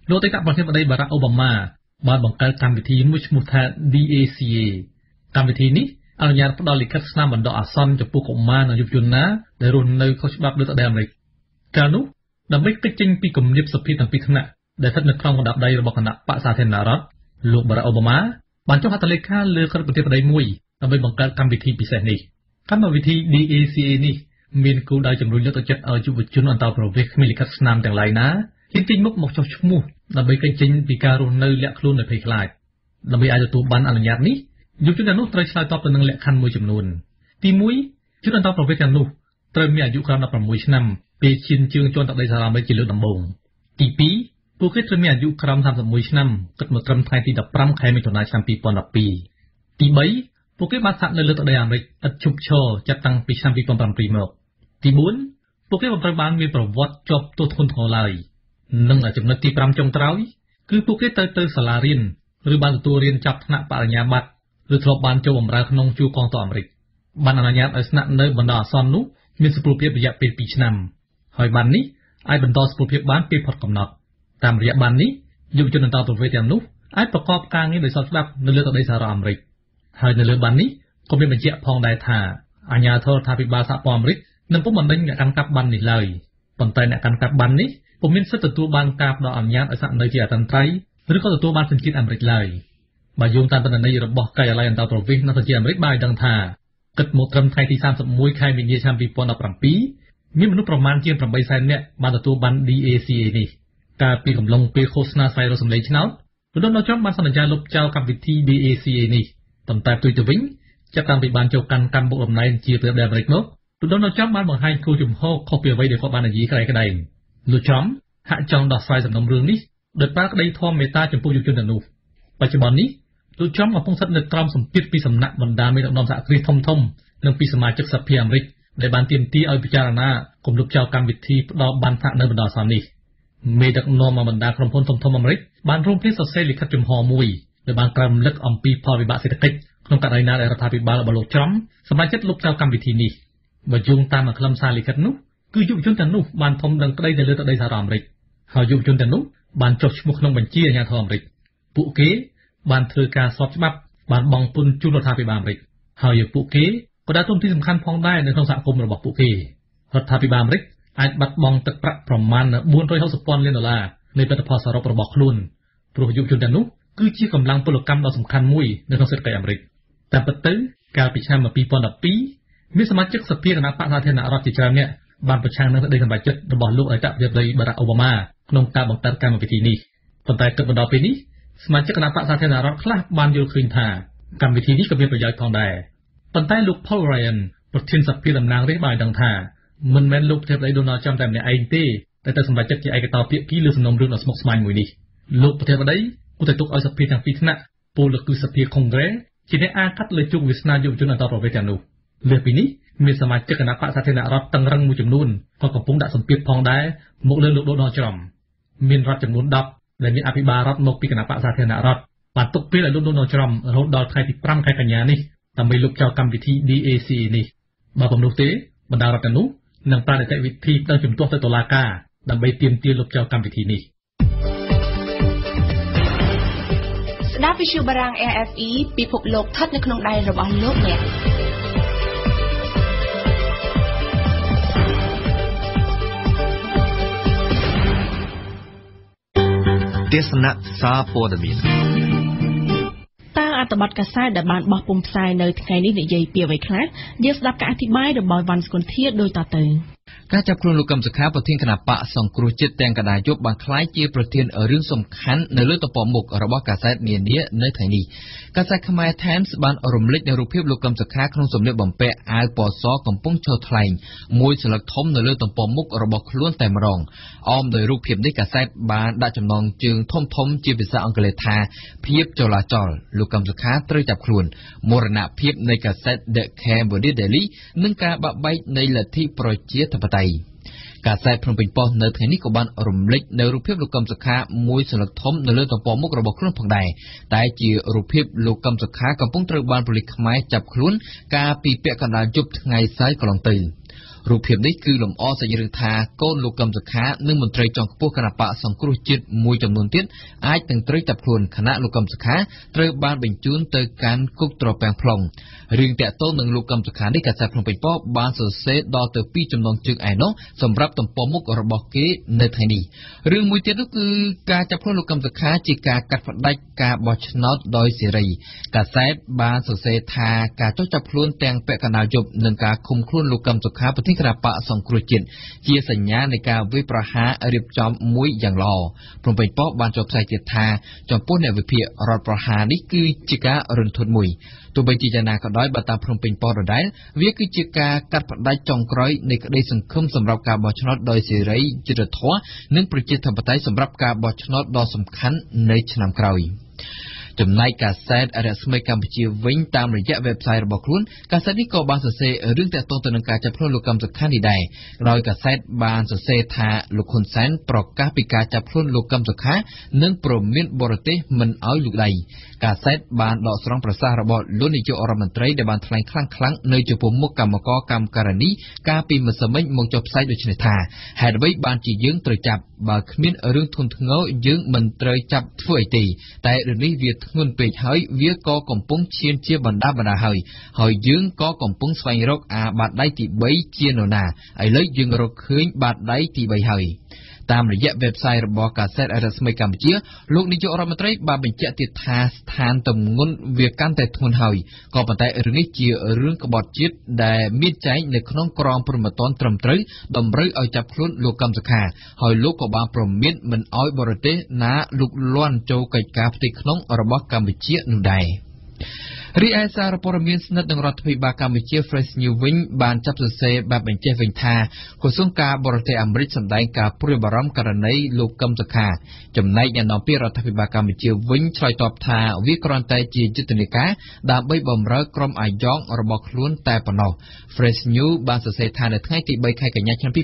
លោកអតីតប្រធានាធិបតីបារ៉ាក់អូបាម៉ាបានបង្កើតកម្មវិធីមួយឈ្មោះថា DACA កម្មវិធីនេះអនុញ្ញាតផ្ដល់លិខិតស្នាមបណ្ដោះអាសន្នចំពោះកុមារនិងយុវជនណាដែលរស់នៅខុសច្បាប់លើទឹកដីអាមេរិកកាលនោះដើម្បីគេចចេញពីគំនាបសភាទាំងពីរថ្នាក់ដែលស្ថិតនៅក្នុងកណ្ដាប់ដៃរបស់គណៈបកសាធារណរដ្ឋលោកបារ៉ាក់អូបាម៉ាបានចុះហត្ថលេខាលើរដ្ឋប្រធានាធិបតីមួយដើម្បីបង្កើតកម្មវិធីពិសេសនេះកម្មវិធី DACA នេះមានគោលដៅជំរុញលើកទឹកចិត្តឲ្យយុវជនអន្តោប្រវេសន៍គ្មានលិខិតស្នាមទាំងឡាយណាហ៊ានចេញមុខមកចុះឈ្មោះដើម្បីគេចចេញពីការរស់នៅលាក់ខ្លួនដោយភ័យខ្លាចដើម្បីអាចទទួលបានអនុញ្ញាតនេះយុវជនទាំងនោះត្រូវឆ្លើយតបទៅនឹងលក្ខខណ្ឌមួយចំនួនទី1ជនអន្តោប្រវេសន៍ទាំងនោះត្រូវមានអាយុក្រោម16ឆ្នាំពេលឈានជើងជាន់ទឹកដីសហរដ្ឋអាមេរិកជាលើកដំបូងទី2ពួកគេត្រូវមានអាយុក្រោម31ឆ្នាំគិតមកត្រឹមថ្ងៃទី15ខែមិថុនាឆ្នាំ2012ទី3ពួកគេបានស្ថិតនៅលើទឹកដីអាមេរិកឥតឈប់ឈរចាប់តាំងពីឆ្នាំ2007មកទី4ពួកគេមិនត្រូវបានមានប្រវត្តិជាប់ទោសធ្ងន់ធ្ងរឡើយនិងចំណុចទី5ចុងក្រោយគឺពួកគេត្រូវទៅសាលារៀនឬបានទទួលរៀនចាប់ថ្នាក់បរិញ្ញាបត្រឬធ្លាប់បានចូលបម្រើក្នុងជួរកងទ័ពអាមេរិកបានអនុញ្ញាតឲ្យស្នាក់នៅបណ្ដោះអាសន្ននោះមានសុពលភាពរយៈពេល2ឆ្នាំហើយបាននេះអាចបន្តសុពលភាពបានពេលផុតកំណត់តាមរយៈបាននេះយុវជនអន្តោប្រវេសន៍ទាំងនោះអាចប្រកបការងារដោយស្របច្បាប់នៅលើទឹកដីសហរដ្ឋអាមេរិកហើយនៅលើបាននេះក៏មានបញ្ជាក់ផងដែរថាអាជ្ញាធររដ្ឋាភិបាលសហព័ន្ធអាមេរិកនឹងពុំបណ្ដេញអ្នកកាន់កាប់បាននេះឡើយប៉ុន្តែអ្នកកាន់កាប់បាននេះពុំមានសិទ្ធិទទួលបានការផ្ដល់អនុញ្ញាតឲ្យស្នាក់នៅជាអចិន្ត្រៃយ៍ឬក៏ទទួលបានសញ្ជាតិអាមេរិកឡើយបើយោងតាមទិន្នន័យរបស់ការិយាល័យអន្តោប្រវេសន៍និងសញ្ជាតិអាមេរិកបានឲ្យដឹងថាគិតមកត្រឹមថ្ងៃទី31ខែមីនាឆ្នាំ2017មានមនុស្សប្រមាណជាង800,000នាក់បានទទួលបាន DACA នេះកាលពីកំឡុងពេលឃោសនាស្វែងរកសម្លេងឆ្នោតលោកដូណាល់ត្រុំបានសន្យាលុបចោលកម្មវិធី DACA នេះប៉ុន្តែផ្ទុយទៅវិញចាប់តាំងពីបានចូលកាន់កម្មមុខតំណែងជាប្រធានាធិបតីអាមេរិកមកលោកដូណាល់ត្រុំបានបង្ហាញគោលជំហរខុសពីអ្វីដែលគាត់បាននិយាយក្តីៗលោកត្រុំហាក់ចង់ដោះស្រាយសំណុំរឿងនេះដោយប្រើក្តីធម៌មេត្តាចំពោះយុវជនទាំងនោះបច្ចុប្បន្ននេះលោកត្រុំកំពុងស្ថិតនៅក្រោមសម្ពាធពីសំណាក់បណ្ដាមេដឹកនាំសហគ្រាសធំៗនិងពីសមាជិកសភាអាមេរិកដែលបានទាមទារឲ្យពិចារណាគម្រប់ចោលកម្មវិធីផ្ដល់បានថ្នាក់នៅបណ្ដោះអាសន្ននេះមេដឹកនាំបណ្ដាក្រុមហ៊ុនធំៗអាមេរិកបានរួមគ្នាសរសេរលិខិតជំហរមួយដែលបានក្រាបរំលឹកអំពីផលវិបាកសេដ្ឋកិច្ចក្នុងករណីណាដែលរដ្ឋាភិបាលរបស់លោកត្រុំសម្រេចចិត្តលុបចោលកម្មវិធីនេះបើយោងតាមខ្លឹមសារលិខិតនោះគឺយុវជនទាំងនោះបានធំដឹងក្តីនៅលើទឹកដីសហរដ្ឋអាមេរិកហើយយុវជនទាំងនោះបានចុះឈ្មោះក្នុងបញ្ជីអាជ្ញាធរអាមេរិកពួកគេបានធ្វើការស្របច្បាប់បានបង់ពន្ធជូនរដ្ឋាភិបាលអាមេរិកហើយពួកគេក៏ដើរតួនាទីសំខាន់ផងដែរនៅក្នុងសហគមន៍របស់ពួកគេរដ្ឋាភិបាលអាមេរិកអាចបាត់បង់ទឹកប្រាក់ប្រមាណ$460,000 លាននៃផលិតផលសរុបរបស់ខ្លួនព្រោះយុវជនទាំងនោះគឺជាកម្លាំងពលកម្មដ៏សំខាន់មួយនៅក្នុងសេដ្ឋកិច្ចអាមេរិកតែពិតទៅកាលពីឆ្នាំ2012មានសមាជិកសភាគណៈបកសាធារណរដ្ឋជាច្រើនអ្នកបានប្រឆាំងនឹងសេចក្តីសម្រេចចិត្តរបស់លោកអតីតប្រធានាធិបតីបារ៉ាក់អូបាម៉ាក្នុងការបង្កើតកម្មវិធីនេះប៉ុន្តែគិតមកដល់ពេលនេះសមាជិកគណៈបកសាធារណរដ្ឋខ្លះបានយល់ឃើញថាកម្មវិធីនេះក៏មានប្រយោជន៍ផងដែរប៉ុន្តែលោក Paul Ryan ប្រធានសភាតំណាងរាស្ត្របានដឹងថាមិនមែនលោកប្រធានាធិបតី Donald Trump តែម្នាក់ឯងទេតែទៅសម្រេចចិត្តជាឯកតោភាគីលើសំណុំរឿងដ៏ស្មុគស្មាញមួយនេះលោកប្រធានាធិបតីគួរតែទុកឲ្យសភាទាំងពីរថ្នាក់ពលគឺសភា Congress ជាអ្នកអាកាត់លើជោគវាសនាយុវជនអន្តោប្រវេសន៍ទាំងនោះលើពីនេះមានសមាជិកគណៈបកសាធារណរដ្ឋតឹងរឹងមួយចំនួនក៏កំពុងដាក់សម្ពាធផងដែរមកលើលោក Donald Trump មានរដ្ឋចំនួន10ដែលមានអភិបាលរដ្ឋមកពីគណៈបកសាធារណរដ្ឋបានទុកពេលឲ្យលោក Donald Trump រហូតដល់ថ្ងៃទី5ខែកញ្ញានេះដើម្បីលុបចោលកម្មវិធី DACA នេះបើពុំនោះទេបណ្ដារដ្ឋទាំងនោះនឹងប្រើនីតិវិធីទៅជំទាស់ទៅតុលាការដើម្បីទាមទារលុបចោលកម្មវិធីនេះស្ដាប់វិទ្យុបារាំង RFE ពិភពលោកស្ថិតនៅក្នុងដៃរបស់លោកអ្នកទេសនាសារព័ត៌មានតើអត្ថបទកាសែតដែលបានបោះពុម្ពផ្សាយនៅថ្ងៃនេះនិយាយពីអ្វីខ្លះយើងស្ដាប់ការអធិប្បាយរបស់វ៉ាន់ស្គុនធាដូចតទៅការចាប់ខ្លួនលោកកឹមសុខាប្រធានគណៈបកសង្គ្រោះជាតិទាំងកណ្ដាលយប់បានក្លាយជាប្រធានរឿងសំខាន់នៅលើទំព័រមុខរបស់កាសែតនានានៅថ្ងៃនេះកាសែតខ្មែរ Times បានរំលេចនៅរូបភាពលោកកឹមសុខាក្នុងសម្លៀកបំពាក់អាវពណ៌សកំពុងឈរថ្លែងមួយស្លឹកធំនៅលើទំព័រមុខរបស់ខ្លួនតែម្ដងអមដោយរូបភាពនេះកាសែតបានដាក់ចំណងជើងធំជាភាសាអង់គ្លេសថាភាពចលាចលលោកកឹមសុខាត្រូវចាប់ខ្លួនមរណភាពនៃកាសែត The Cambodia Daily និងការបាក់បែកនៃលទ្ធិប្រជាធិបតេយ្យកាសែតភ្នំពេញប៉ុស្តិ៍នៅថ្ងៃនេះក៏បានរំលេចនៅរូបភាពលោកកឹមសុខាមួយស្លឹកធំនៅលើទំព័រមុខរបស់ខ្លួនផងដែរតែជារូបភាពលោកកឹមសុខាកំពុងត្រូវបានប៉ូលីសខ្មែរចាប់ខ្លួនកាលពីពាក់កណ្ដាលយប់ថ្ងៃសៅរ៍កន្លងទៅរូបភាពនេះគឺលំអសាច់រឿងថាកូនលោកកឹមសុខានិងមន្ត្រីជាន់ខ្ពស់គណៈបកសង្គ្រោះជាតិមួយចំនួនទៀតអាចនឹងត្រូវចាប់ខ្លួនខណៈលោកកឹមសុខាត្រូវបានបញ្ជូនទៅកាន់គុកត្រពាំង ប្លង់រឿងតាក់ទងនឹងលោកកឹមសុខានេះកាសែតភ្នំពេញប៉ុស្តិ៍បានសរសេរដល់ទៅ2ចំណងជើងឯណោះសម្រាប់ទំព័រមុខរបស់គេនៅថ្ងៃនេះរឿងមួយទៀតនោះគឺការចាប់ខ្លួនលោកកឹមសុខាជាការកាត់ផ្តាច់ការបោះឆ្នោតដោយសេរីកាសែតបានសរសេរថាការចុះចាប់ខ្លួនទាំងពាក់កណ្ដាលយប់និងការឃុំខ្លួនលោកកឹមសុខាប្រធានគណៈបកសង្គ្រោះជាតិជាសញ្ញានៃការវាយប្រហាររៀបចំមួយយ៉ាងល្អភ្នំពេញប៉ុស្តិ៍បានចុះផ្សាយទៀតថាចំពោះអ្នកវិភាគរដ្ឋប្រហារនេះគឺជាការរន្ធត់មួយទោះបីជាយ៉ាងណាក៏ដោយបើតាមភ្នំពេញប៉ុស្តិ៍ដដែលវាគឺជាការកាត់ផ្តាច់ចុងក្រោយនៃក្តីសង្ឃឹមសម្រាប់ការបោះឆ្នោតដោយសេរីយុត្តិធម៌និងប្រជាធិបតេយ្យសម្រាប់ការបោះឆ្នោតដ៏សំខាន់នៅឆ្នាំក្រោយចំណែកកាសែតរស្មីកម្ពុជាវិញតាមរយៈ website របស់ខ្លួនកាសែតនេះក៏បានសរសេររឿងទាក់ទងទៅនឹងការចាប់ខ្លួនលោកកឹមសុខានេះដែរដោយកាសែតបានសរសេរថាលោកហ៊ុនសែនប្រកាសពីការចាប់ខ្លួនលោកកឹមសុខានិងព្រមានបរទេសមិនឲ្យលូកដៃកាសែតបានដកស្រង់ប្រសាសន៍របស់លោកនាយករដ្ឋមន្ត្រីដែលបានថ្លែងខ្លាំងៗនៅចំពោះមុខគណៈកម្មការកម្មការនីកាលពីម្សិលមិញមកចុះផ្សាយដូចនេះថាហេតុអ្វីបានជាយើងត្រូវចាប់បើគ្មានរឿងធ្ងន់ធ្ងរយើងមិនត្រូវចាប់ធ្វើអីទេតែរឿងនេះវាធ្ងន់ពេកហើយវាក៏កំពុងឈានជាបណ្ដាហើយយើងក៏កំពុងស្វែងរកបាតដៃទី3ជានរណាឥឡូវយើងរកឃើញបាតដៃទី3ហើយតាមរយៈ website របស់កាសែតរស្មីកម្ពុជាលោកនាយករដ្ឋមន្ត្រីបានបញ្ជាក់ទៀតថាស្ថានទម្ងន់វាកាន់តែធ្ងន់ហើយក៏ប៉ុន្តែរឿងនេះជារឿងក្បត់ជាតិដែលមានចែងនៅក្នុងក្រមព្រហ្មទណ្ឌត្រឹមត្រូវតម្រូវឲ្យចាប់ខ្លួនលោកកឹមសុខាហើយលោកក៏បានព្រមានមិនឲ្យបរទេសណាលុកលាន់ចូលកិច្ចការផ្ទៃក្នុងរបស់កម្ពុជានោះដែររីឯសារព័ត៌មានស្និទ្ធនឹងរដ្ឋាភិបាលកម្ពុជា Fresh News វិញបានចាប់សរសេរបែបបញ្ជាក់វិញថាក្រសួងការបរទេសអាមេរិកសម្ដែងការព្រួយបារម្ភករណីលោកកឹមសុខាចំណែកអ្នកនាំពាក្យរដ្ឋាភិបាលកម្ពុជាវិញឆ្លើយតបថាវាគ្រាន់តែជាយុទ្ធនាការដើម្បីបម្រើក្រុមអាយ៉ងរបស់ខ្លួនតែប៉ុណ្ណោះ Fresh News បានសរសេរថានៅថ្ងៃទី3ខែកញ្ញាឆ្នាំ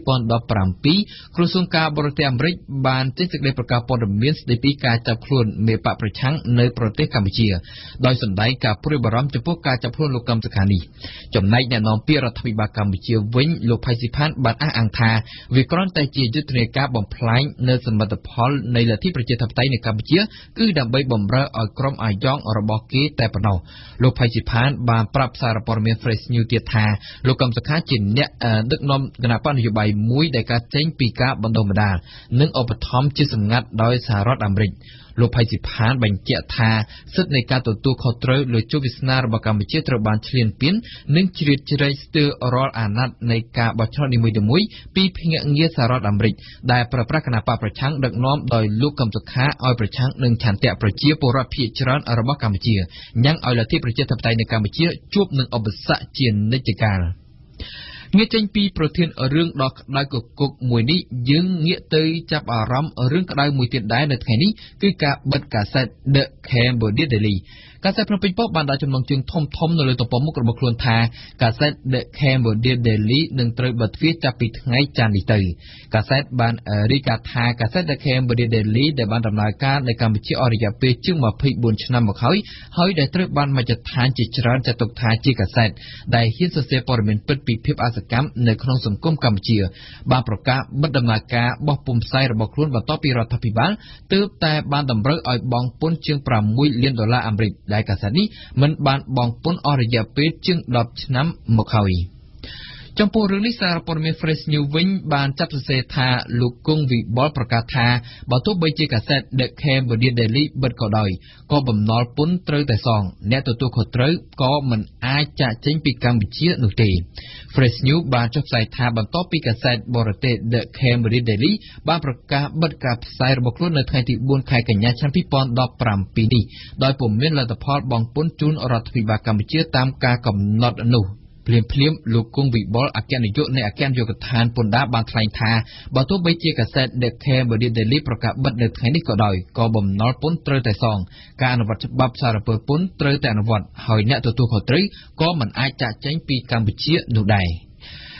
2017ក្រសួងការបរទេសអាមេរិកបានចេញសេចក្តីប្រកាសព័ត៌មានស្តីពីការចាប់ខ្លួនមេបកប្រឆាំងនៅប្រទេសកម្ពុជាដោយសម្ដែងការព្រួយបារម្ភចំពោះការចាប់ខ្លួនលោកកឹមសុខានេះចំណែកអ្នកនាំពាក្យរដ្ឋាភិបាលកម្ពុជាវិញលោកផៃស៊ីផានបានអះអាងថាវាគ្រាន់តែជាយុទ្ធនាការបំផ្លាញនៅសមិទ្ធផលនៃលទ្ធិប្រជាធិបតេយ្យនៅកម្ពុជាគឺដើម្បីបម្រើឲ្យក្រុមអាយ៉ងរបស់គេតែប៉ុណ្ណោះលោកផៃស៊ីផានបានប្រាប់សារព័ត៌មាន Fresh News ទៀតថាលោកកឹមសុខាជាអ្នកដឹកនាំគណបកនយោបាយមួយដែលកើតចេញពីការបណ្ដុះបណ្ដាលនិងឧបត្ថម្ភជាសម្ងាត់ដោយសហរដ្ឋអាមេរិកលោកផៃស៊ីផានបញ្ជាក់ថាសិទ្ធិនៃការទទួលខុសត្រូវលើជោគវាសនារបស់កម្ពុជាត្រូវបានឈ្លានពាននិងជ្រៀតជ្រែកស្ទើររាល់អាណត្តិនៃការបោះឆ្នោតនីមួយៗពីភ្នាក់ងារសហរដ្ឋអាមេរិកដែលប្រើប្រាស់គណបកប្រឆាំងដឹកនាំដោយលោកកឹមសុខាឲ្យប្រឆាំងនឹងឆន្ទៈប្រជាពលរដ្ឋភាគច្រើនរបស់កម្ពុជាញ៉ាំងឲ្យលទ្ធិប្រជាធិបតេយ្យនៅកម្ពុជាជួបនឹងឧបសគ្គជានិច្ចកាលងាកចេញពីប្រធានរឿងដ៏ក្តៅគគុកមួយនេះយើងងាកទៅចាប់អារម្មណ៍រឿងក្តៅមួយទៀតដែរនៅថ្ងៃនេះគឺការបិទកាសែត The Cambodia Daily កាសែតភ្នំពេញប៉ុស្តិ៍បានដាក់ចំណងជើងធំនៅលើទំព័រមុខរបស់ខ្លួនថាកាសែត The Cambodia Daily នឹងត្រូវបិទទ្វារចាប់ពីថ្ងៃច័ន្ទនេះទៅកាសែតបានរាយការណ៍ថាកាសែត The Cambodia Daily ដែលបានដំណើរការនៅកម្ពុជាអស់រយៈពេលជាង24ឆ្នាំមកហើយដែលត្រូវបានមជ្ឈដ្ឋានជាច្រើនចាត់ទុកថាជាកាសែតដែលហ៊ានសរសេរព័ត៌មានពិតពីភាពអសកម្មនៅក្នុងសង្គមកម្ពុជាបានប្រកាសបិទដំណើរការបោះពុម្ពផ្សាយរបស់ខ្លួនបន្ទាប់ពីរដ្ឋាភិបាលទើបតែបានតម្រូវឲ្យបង់ពន្ធជាង$6 លានអាមេរិកដែលកាសែតនេះមិនបានបង់ពន្ធអស់រយៈពេលជាង10ឆ្នាំមកហើយចំពោះរឿងនេះសារព័ត៌មាន Fresh News វិញបានចាប់សរសេរថាលោកគង់វិបុលប្រកាសថាបើទោះបីជាកាសែត The Cambodia Daily បិទក៏ដោយក៏បំណុលពន្ធត្រូវតែសងអ្នកទទួលខុសត្រូវក៏មិនអាចចាកចេញពីកម្ពុជានោះទេ Fresh News បានចុះផ្សាយថាបន្ទាប់ពីកាសែតបរទេស The Cambodia Daily បានប្រកាសបិទការផ្សាយរបស់ខ្លួននៅថ្ងៃទី4ខែកញ្ញាឆ្នាំ2017នេះដោយពុំមានលទ្ធផលបង់ពន្ធជូនរដ្ឋាភិបាលកម្ពុជាតាមការកំណត់នោះភ្លាមលោកគង់វិបុលអគ្គនាយកនៃអគ្គនាយកដ្ឋានពន្ធដារបានថ្លែងថាបើទោះបីជាកាសែត The Cambodia Daily ប្រកាសបិទនៅថ្ងៃនេះក៏ដោយក៏បំណុលពន្ធត្រូវតែសងការអនុវត្តច្បាប់សារពើពន្ធត្រូវតែអនុវត្តហើយអ្នកទទួលខុសត្រូវក៏មិនអាចចាកចេញពីកម្ពុជានោះដែរ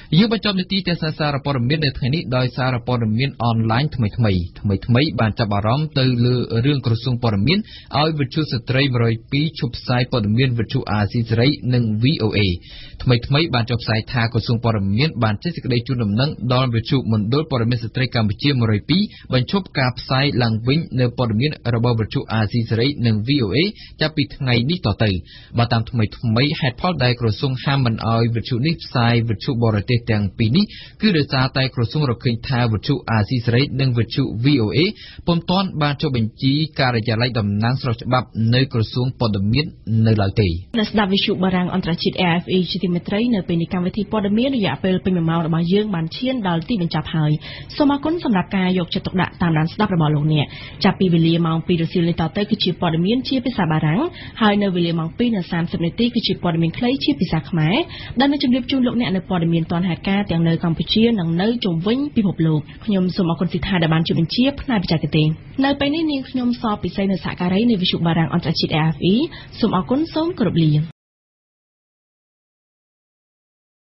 យើងបញ្ចប់នីតិទេសនាសារព័ត៌មាននៅថ្ងៃនេះដោយសារព័ត៌មានអនឡាញថ្មីបានចាប់អារម្មណ៍ទៅលើរឿងក្រសួងព័ត៌មានឲ្យវិទ្យុស្ត្រី102ឈប់ផ្សាយព័ត៌មានវិទ្យុអាស៊ីសេរីនិង VOA ថ្មីបានចុះផ្សាយថាក្រសួងព័ត៌មានបានចេញសេចក្តីជូនដំណឹងដល់វិទ្យុមណ្ឌលព័ត៌មានស្ត្រីកម្ពុជា102បញ្ឈប់ការផ្សាយឡើងវិញនៅព័ត៌មានរបស់វិទ្យុអាស៊ីសេរីនិង VOA ចាប់ពីថ្ងៃនេះតទៅបើតាមថ្មីហេតុផលដែលក្រសួងហាមមិនឲ្យវិទ្យុនេះផ្សាយវិទ្យុបរទេសទាំងពីរនេះគឺដោយសារតែក្រសួងរកឃើញថាវិទ្យុអាស៊ីសេរីនិងវិទ្យុ VOA ពុំទាន់បានចុះបញ្ជីការិយាល័យតំណាងស្របច្បាប់នៅក្រសួងព័ត៌មាននៅឡើយទេអ្នកស្ដាប់វិទ្យុបារាំងអន្តរជាតិ RFE ជាទីមេត្រីនៅពេលនេះកម្មវិធីព័ត៌មានរយៈពេលពេញ1ម៉ោងរបស់យើងបានឈានដល់ទីបញ្ចប់ហើយសូមអរគុណសម្រាប់ការយកចិត្តទុកដាក់តាមដានស្ដាប់របស់លោកអ្នកចាប់ពីវេលាម៉ោង 2 រសៀលនេះតទៅគឺជាព័ត៌មានជាភាសាបារាំងហើយនៅវេលាម៉ោង 2:30 នាទីគឺជាព័ត៌មានខ្លីជាភាសាខ្មែរដែលនឹងជម្រាបជូនលោកអ្នកនៅព័ត៌មានទាន់ហេតុការណ៍ទាំងនៅកម្ពុជានិងនៅជុំវិញពិភពលោកខ្ញុំសូមអរគុណសិដ្ឋាដែលបានជួយបញ្ជាផ្នែកបច្ចេកទេសនៅពេលនេះនាងខ្ញុំសពិសីនៅសហការីនៃវិទ្យុបារាំងអន្តរជាតិ RFE សូមអរគុណសូមគោរពលា